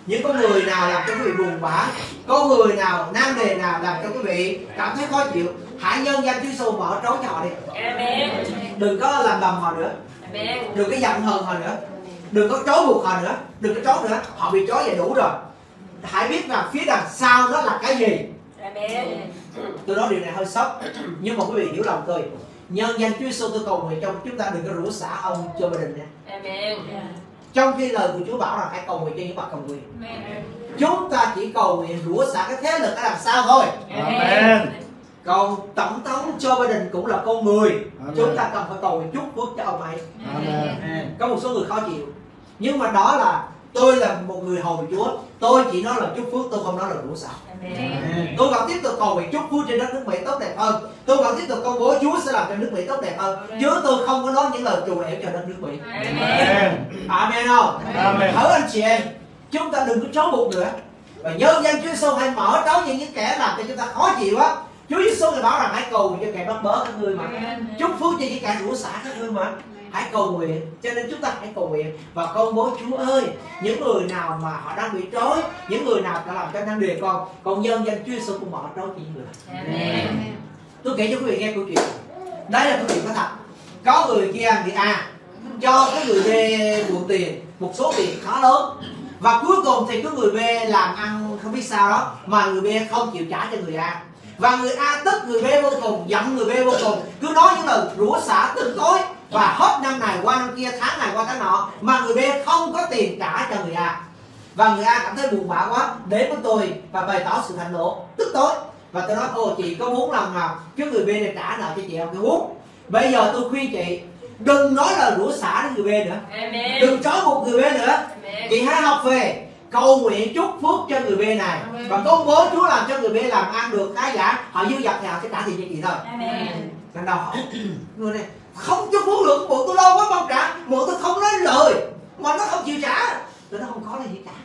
Những con người nào làm cho quý vị buồn bã, con người nào, nan đề nào làm cho quý vị cảm thấy khó chịu, hãy nhân danh Chúa Giêsu mở trối cho họ đi. Amen. Đừng có làm đầm họ nữa, Amen. đừng có giận hờn họ nữa, đừng có trói buộc họ nữa, đừng có trói nữa. Họ bị trói vậy đủ rồi. Hãy biết rằng phía đằng sau đó là cái gì. Amen. Tôi nói điều này hơi sốc, nhưng mà quý vị hiểu lòng tôi. Nhân danh Chúa Giêsu tôi cầu nguyện trong chúng ta đừng có rủa xả ông Joe Biden nha. Amen. Trong khi lời của Chúa bảo rằng hãy cầu nguyện cho những bậc cầm quyền. Amen. Chúng ta chỉ cầu nguyện rủa xả cái thế lực ở đằng sau thôi. Amen. Còn tổng thống Joe Biden cũng là con người. Amen. Chúng ta cần phải cầu nguyện chúc phước cho ông ấy. Amen. Có một số người khó chịu, nhưng mà đó là tôi là một người hầu của Chúa. Tôi chỉ nói là chúc phước, tôi không nói là rủa xả. Amen. Tôi vẫn tiếp tục cầu nguyện chúc phước trên đất nước Mỹ tốt đẹp hơn. Tôi vẫn tiếp tục công bố Chúa sẽ làm cho nước Mỹ tốt đẹp hơn. Chứ tôi không có nói những lời trù ẻo cho đất nước Mỹ. Amen. Amen không? Amen. Thử anh chị em, chúng ta đừng có trói buộc nữa. Và nhân danh Chúa Giêsu hãy mở trói những kẻ làm cho chúng ta khó chịu á. Chúa Giêsu người bảo rằng hãy cầu nguyện cho kẻ bắt bớ các ngươi mà, chúc phước cho những kẻ rủa xả các ngươi mà. Hãy cầu nguyện, cho nên chúng ta hãy cầu nguyện và công bố Chúa ơi, những người nào mà họ đang bị trói, những người nào đã làm cho năng đề con nhân danh Chúa Giêsu cũng mở trói cho những người. Amen. Tôi kể cho quý vị nghe câu chuyện. Đây là câu chuyện có thật. Có người kia, người A cho cái người B mượn tiền, một số tiền khá lớn, và cuối cùng thì cái người B làm ăn không biết sao đó mà người B không chịu trả cho người A, và người A tức người B vô cùng, giận người B vô cùng, cứ nói những lời rủa xả tức tối, và hết năm này qua năm kia, tháng này qua tháng nọ mà người B không có tiền trả cho người A, và người A cảm thấy buồn bã quá, đến với tôi và bày tỏ sự thạnh nộ tức tối. Và tôi nói ô chị có muốn lần nào cái người B này trả nợ cho chị không? Tôi muốn. Bây giờ tôi khuyên chị đừng nói lời rủa xả đến người B nữa. Amen. Đừng trói buộc người B nữa. Amen. Chị hãy học về cầu nguyện chúc phước cho người B này và công bố Chúa làm cho người B làm ăn được khá giả. Họ dư dật thì họ sẽ trả tiền cho chị thôi. Amen. Lần đầu hỏi người này không chúc phước được, bộ tôi lâu quá không trả, bộ tôi không nói lời mà nó không chịu trả. Tôi nói không có lời gì trả,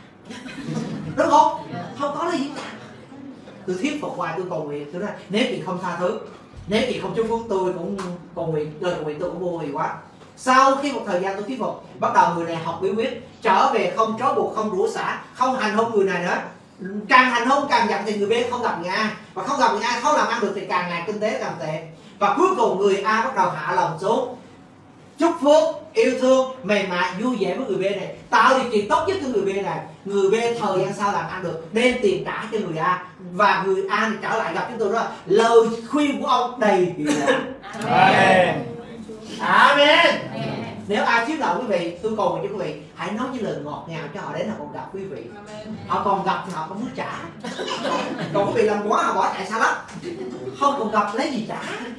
đúng không? Không có lời gì trả. Tôi thuyết phục hoài, tôi cầu nguyện, tôi nói nếu chị không tha thứ, nếu chị không chúc phước tôi cũng cầu nguyện, lời cầu nguyện tôi cũng vô hiệu quá. Sau khi một thời gian tôi thuyết phục, bắt đầu người này học bí quyết, trở về không trói buộc, không rủa xả, không hành hung người này nữa. Càng hành hung càng giận thì người B không gặp người A, và không gặp người A không làm ăn được thì càng ngày kinh tế càng tệ. Và cuối cùng người A bắt đầu hạ lòng xuống, chúc phước, yêu thương, mềm mại, vui vẻ với người B này, tạo điều kiện tốt nhất cho người B này. Người B thời gian sau làm ăn được, đem tiền trả cho người A, và người A này trở lại gặp chúng tôi đó. Lời khuyên của ông đầy hiệu quả. Amen. Amen. Nếu ai thiếu nợ quý vị, tôi cầu nguyện cho quý vị hãy nói những lời ngọt ngào cho họ đến họ còn gặp quý vị. Họ còn gặp thì họ không muốn trả. Còn quý vị làm quá họ bỏ chạy xa lắm. Không còn gặp lấy gì trả.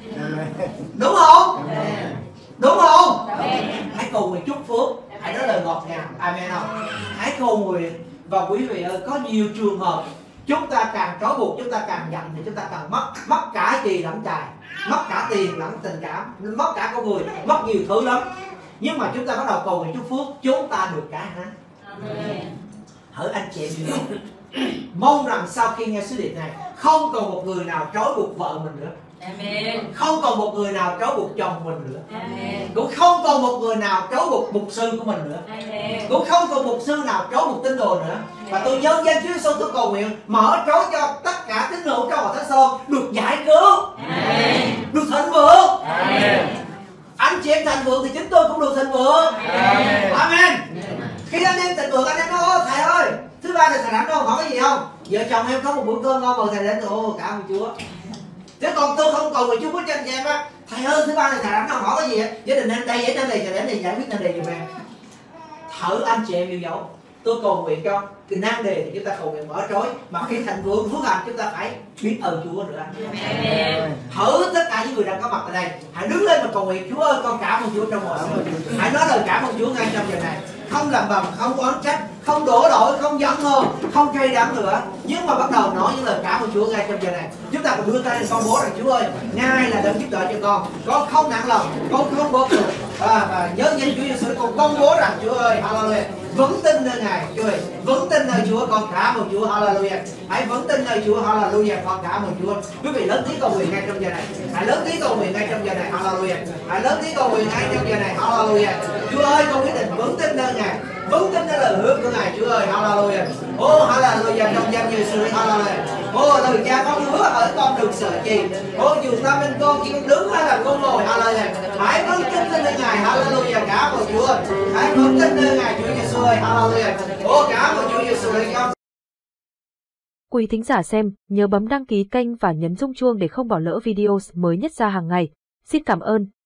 Đúng không? Đúng không? Hãy cầu nguyện chúc phước, hãy nói lời ngọt ngào. Amen không? Hãy cầu nguyện. Và quý vị ơi, có nhiều trường hợp chúng ta càng trói buộc, chúng ta càng giận thì chúng ta càng mất cả chì lẫn chài, mất cả tiền lẫn tình cảm, mất cả con người, mất nhiều thứ lắm. Nhưng mà chúng ta bắt đầu cầu nguyện chúc phước, chúng ta được cả hai. Hỡi anh chị em, mong rằng sau khi nghe sứ điệp này không còn một người nào trói buộc vợ mình nữa. Amen. Không còn một người nào trói buộc chồng mình nữa. Amen. Cũng không còn một người nào trói buộc mục sư của mình nữa. Amen. Cũng không còn mục sư nào trói buộc tín đồ nữa. Và tôi nhân danh Chúa Giêsu tôi cầu nguyện mở trói cho tất cả tín đồ trong Hội Thánh Sơn được giải cứu, Amen. được thịnh vượng. Amen. Anh chị em thịnh vượng thì chúng tôi cũng được thịnh vượng. Amen. Amen. Khi anh em thịnh vượng, anh em nói thầy ơi, thứ ba này thầy rảnh đâu, hỏi cái gì không? Vợ chồng em có một bữa cơm ngon mời thầy đến. Ồ, cảm ơn Chúa. Thế còn tôi không cầu nguyện chúc phước cho anh chị em á, thầy ơi thứ ba này thầy rảnh đâu, hỏi cái gì á? Gia đình em đây, thầy đến đây giải quyết nan đề giùm em. Thử anh chị em yêu dấu, tôi cầu nguyện cho cái nan đề thì chúng ta cầu nguyện mở trói, mà khi thành vượng phước hạnh chúng ta phải biết ơn Chúa nữa. Amen. Thử tất cả những người đang có mặt tại đây, hãy đứng lên mà cầu nguyện Chúa ơi con cảm ơn Chúa trong mọi sự. Hãy nói lời cảm ơn Chúa ngay trong giờ này, không làm bầm, không oán trách, không đổ lỗi, không giận hờn, không cay đắng nữa, nhưng mà bắt đầu nói những lời cảm ơn Chúa ngay trong giờ này. Chúng ta cùng đưa tay lên công bố rằng Chúa ơi, Ngài là đấng giúp đỡ cho con không nặng lòng, con không bố cuộc. Và nhớ danh Chúa Giêsu con công bố rằng Chúa ơi, hallelujah, vững tin nơi Ngài, Chúa ơi, vững tin nơi Chúa, con cảm ơn Chúa, hallelujah. Hãy vững tin nơi Chúa, hallelujah, con cảm ơn Chúa. Quý vị lớn tiếng cầu nguyện ngay trong giờ này, hãy lớn tiếng cầu nguyện ngay trong giờ này, hallelujah. Hãy lớn tiếng cầu nguyện ngay trong giờ này, hallelujah. Chúa ơi, con quyết định vững tin nơi Ngài. vững tin nơi lời hứa của Ngài Chúa ơi. Hallelujah. Ô hallelujah, trong danh Giêsu. Hallelujah. Ô lời Cha con hứa ở con đừng sợ gì. Ô dù ta bên con chỉ con đứng hay là con ngồi. Hallelujah. Hãy vững tin nơi Ngài. Hallelujah. Cảm ơn Chúa. Hãy vững tin nơi Ngài Chúa Giêsu ơi. Hallelujah. Ô cảm ơn Chúa Giêsu ơi. Quý thính giả xem, nhớ bấm đăng ký kênh và nhấn rung chuông để không bỏ lỡ video mới nhất ra hàng ngày. Xin cảm ơn.